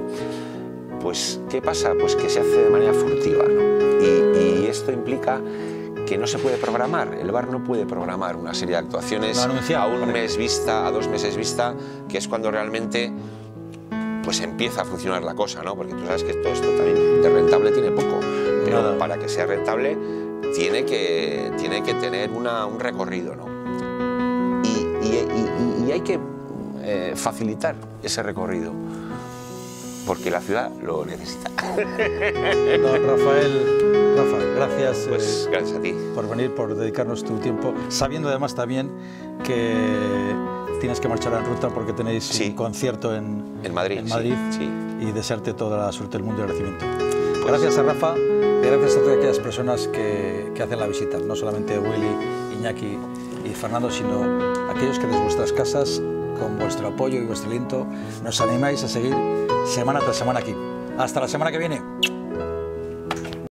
Pues, ¿qué pasa? Pues que se hace de manera furtiva, ¿no? Y, y esto implica que no se puede programar. El bar no puede programar una serie de actuaciones a un mes vista, a dos meses vista, que es cuando realmente pues empieza a funcionar la cosa, ¿no? Porque tú sabes que todo esto también de rentable tiene poco, pero Nada. para que sea rentable tiene que, tiene que tener una, un recorrido, ¿no? Y, y, y, y hay que eh, facilitar ese recorrido, porque la ciudad lo necesita. Don Rafael, Rafa, gracias, pues, eh, gracias a ti por venir, por dedicarnos tu tiempo, sabiendo además también que tienes que marchar en ruta porque tenéis sí. un concierto en, en Madrid, en Madrid sí, sí. y desearte toda la suerte del mundo y el agradecimiento. Pues, gracias a Rafa y gracias a todas aquellas personas que, que hacen la visita, no solamente Willy, Iñaki y Fernando, sino aquellos que desde vuestras casas, con vuestro apoyo y vuestro aliento, nos animáis a seguir semana tras semana aquí. Hasta la semana que viene.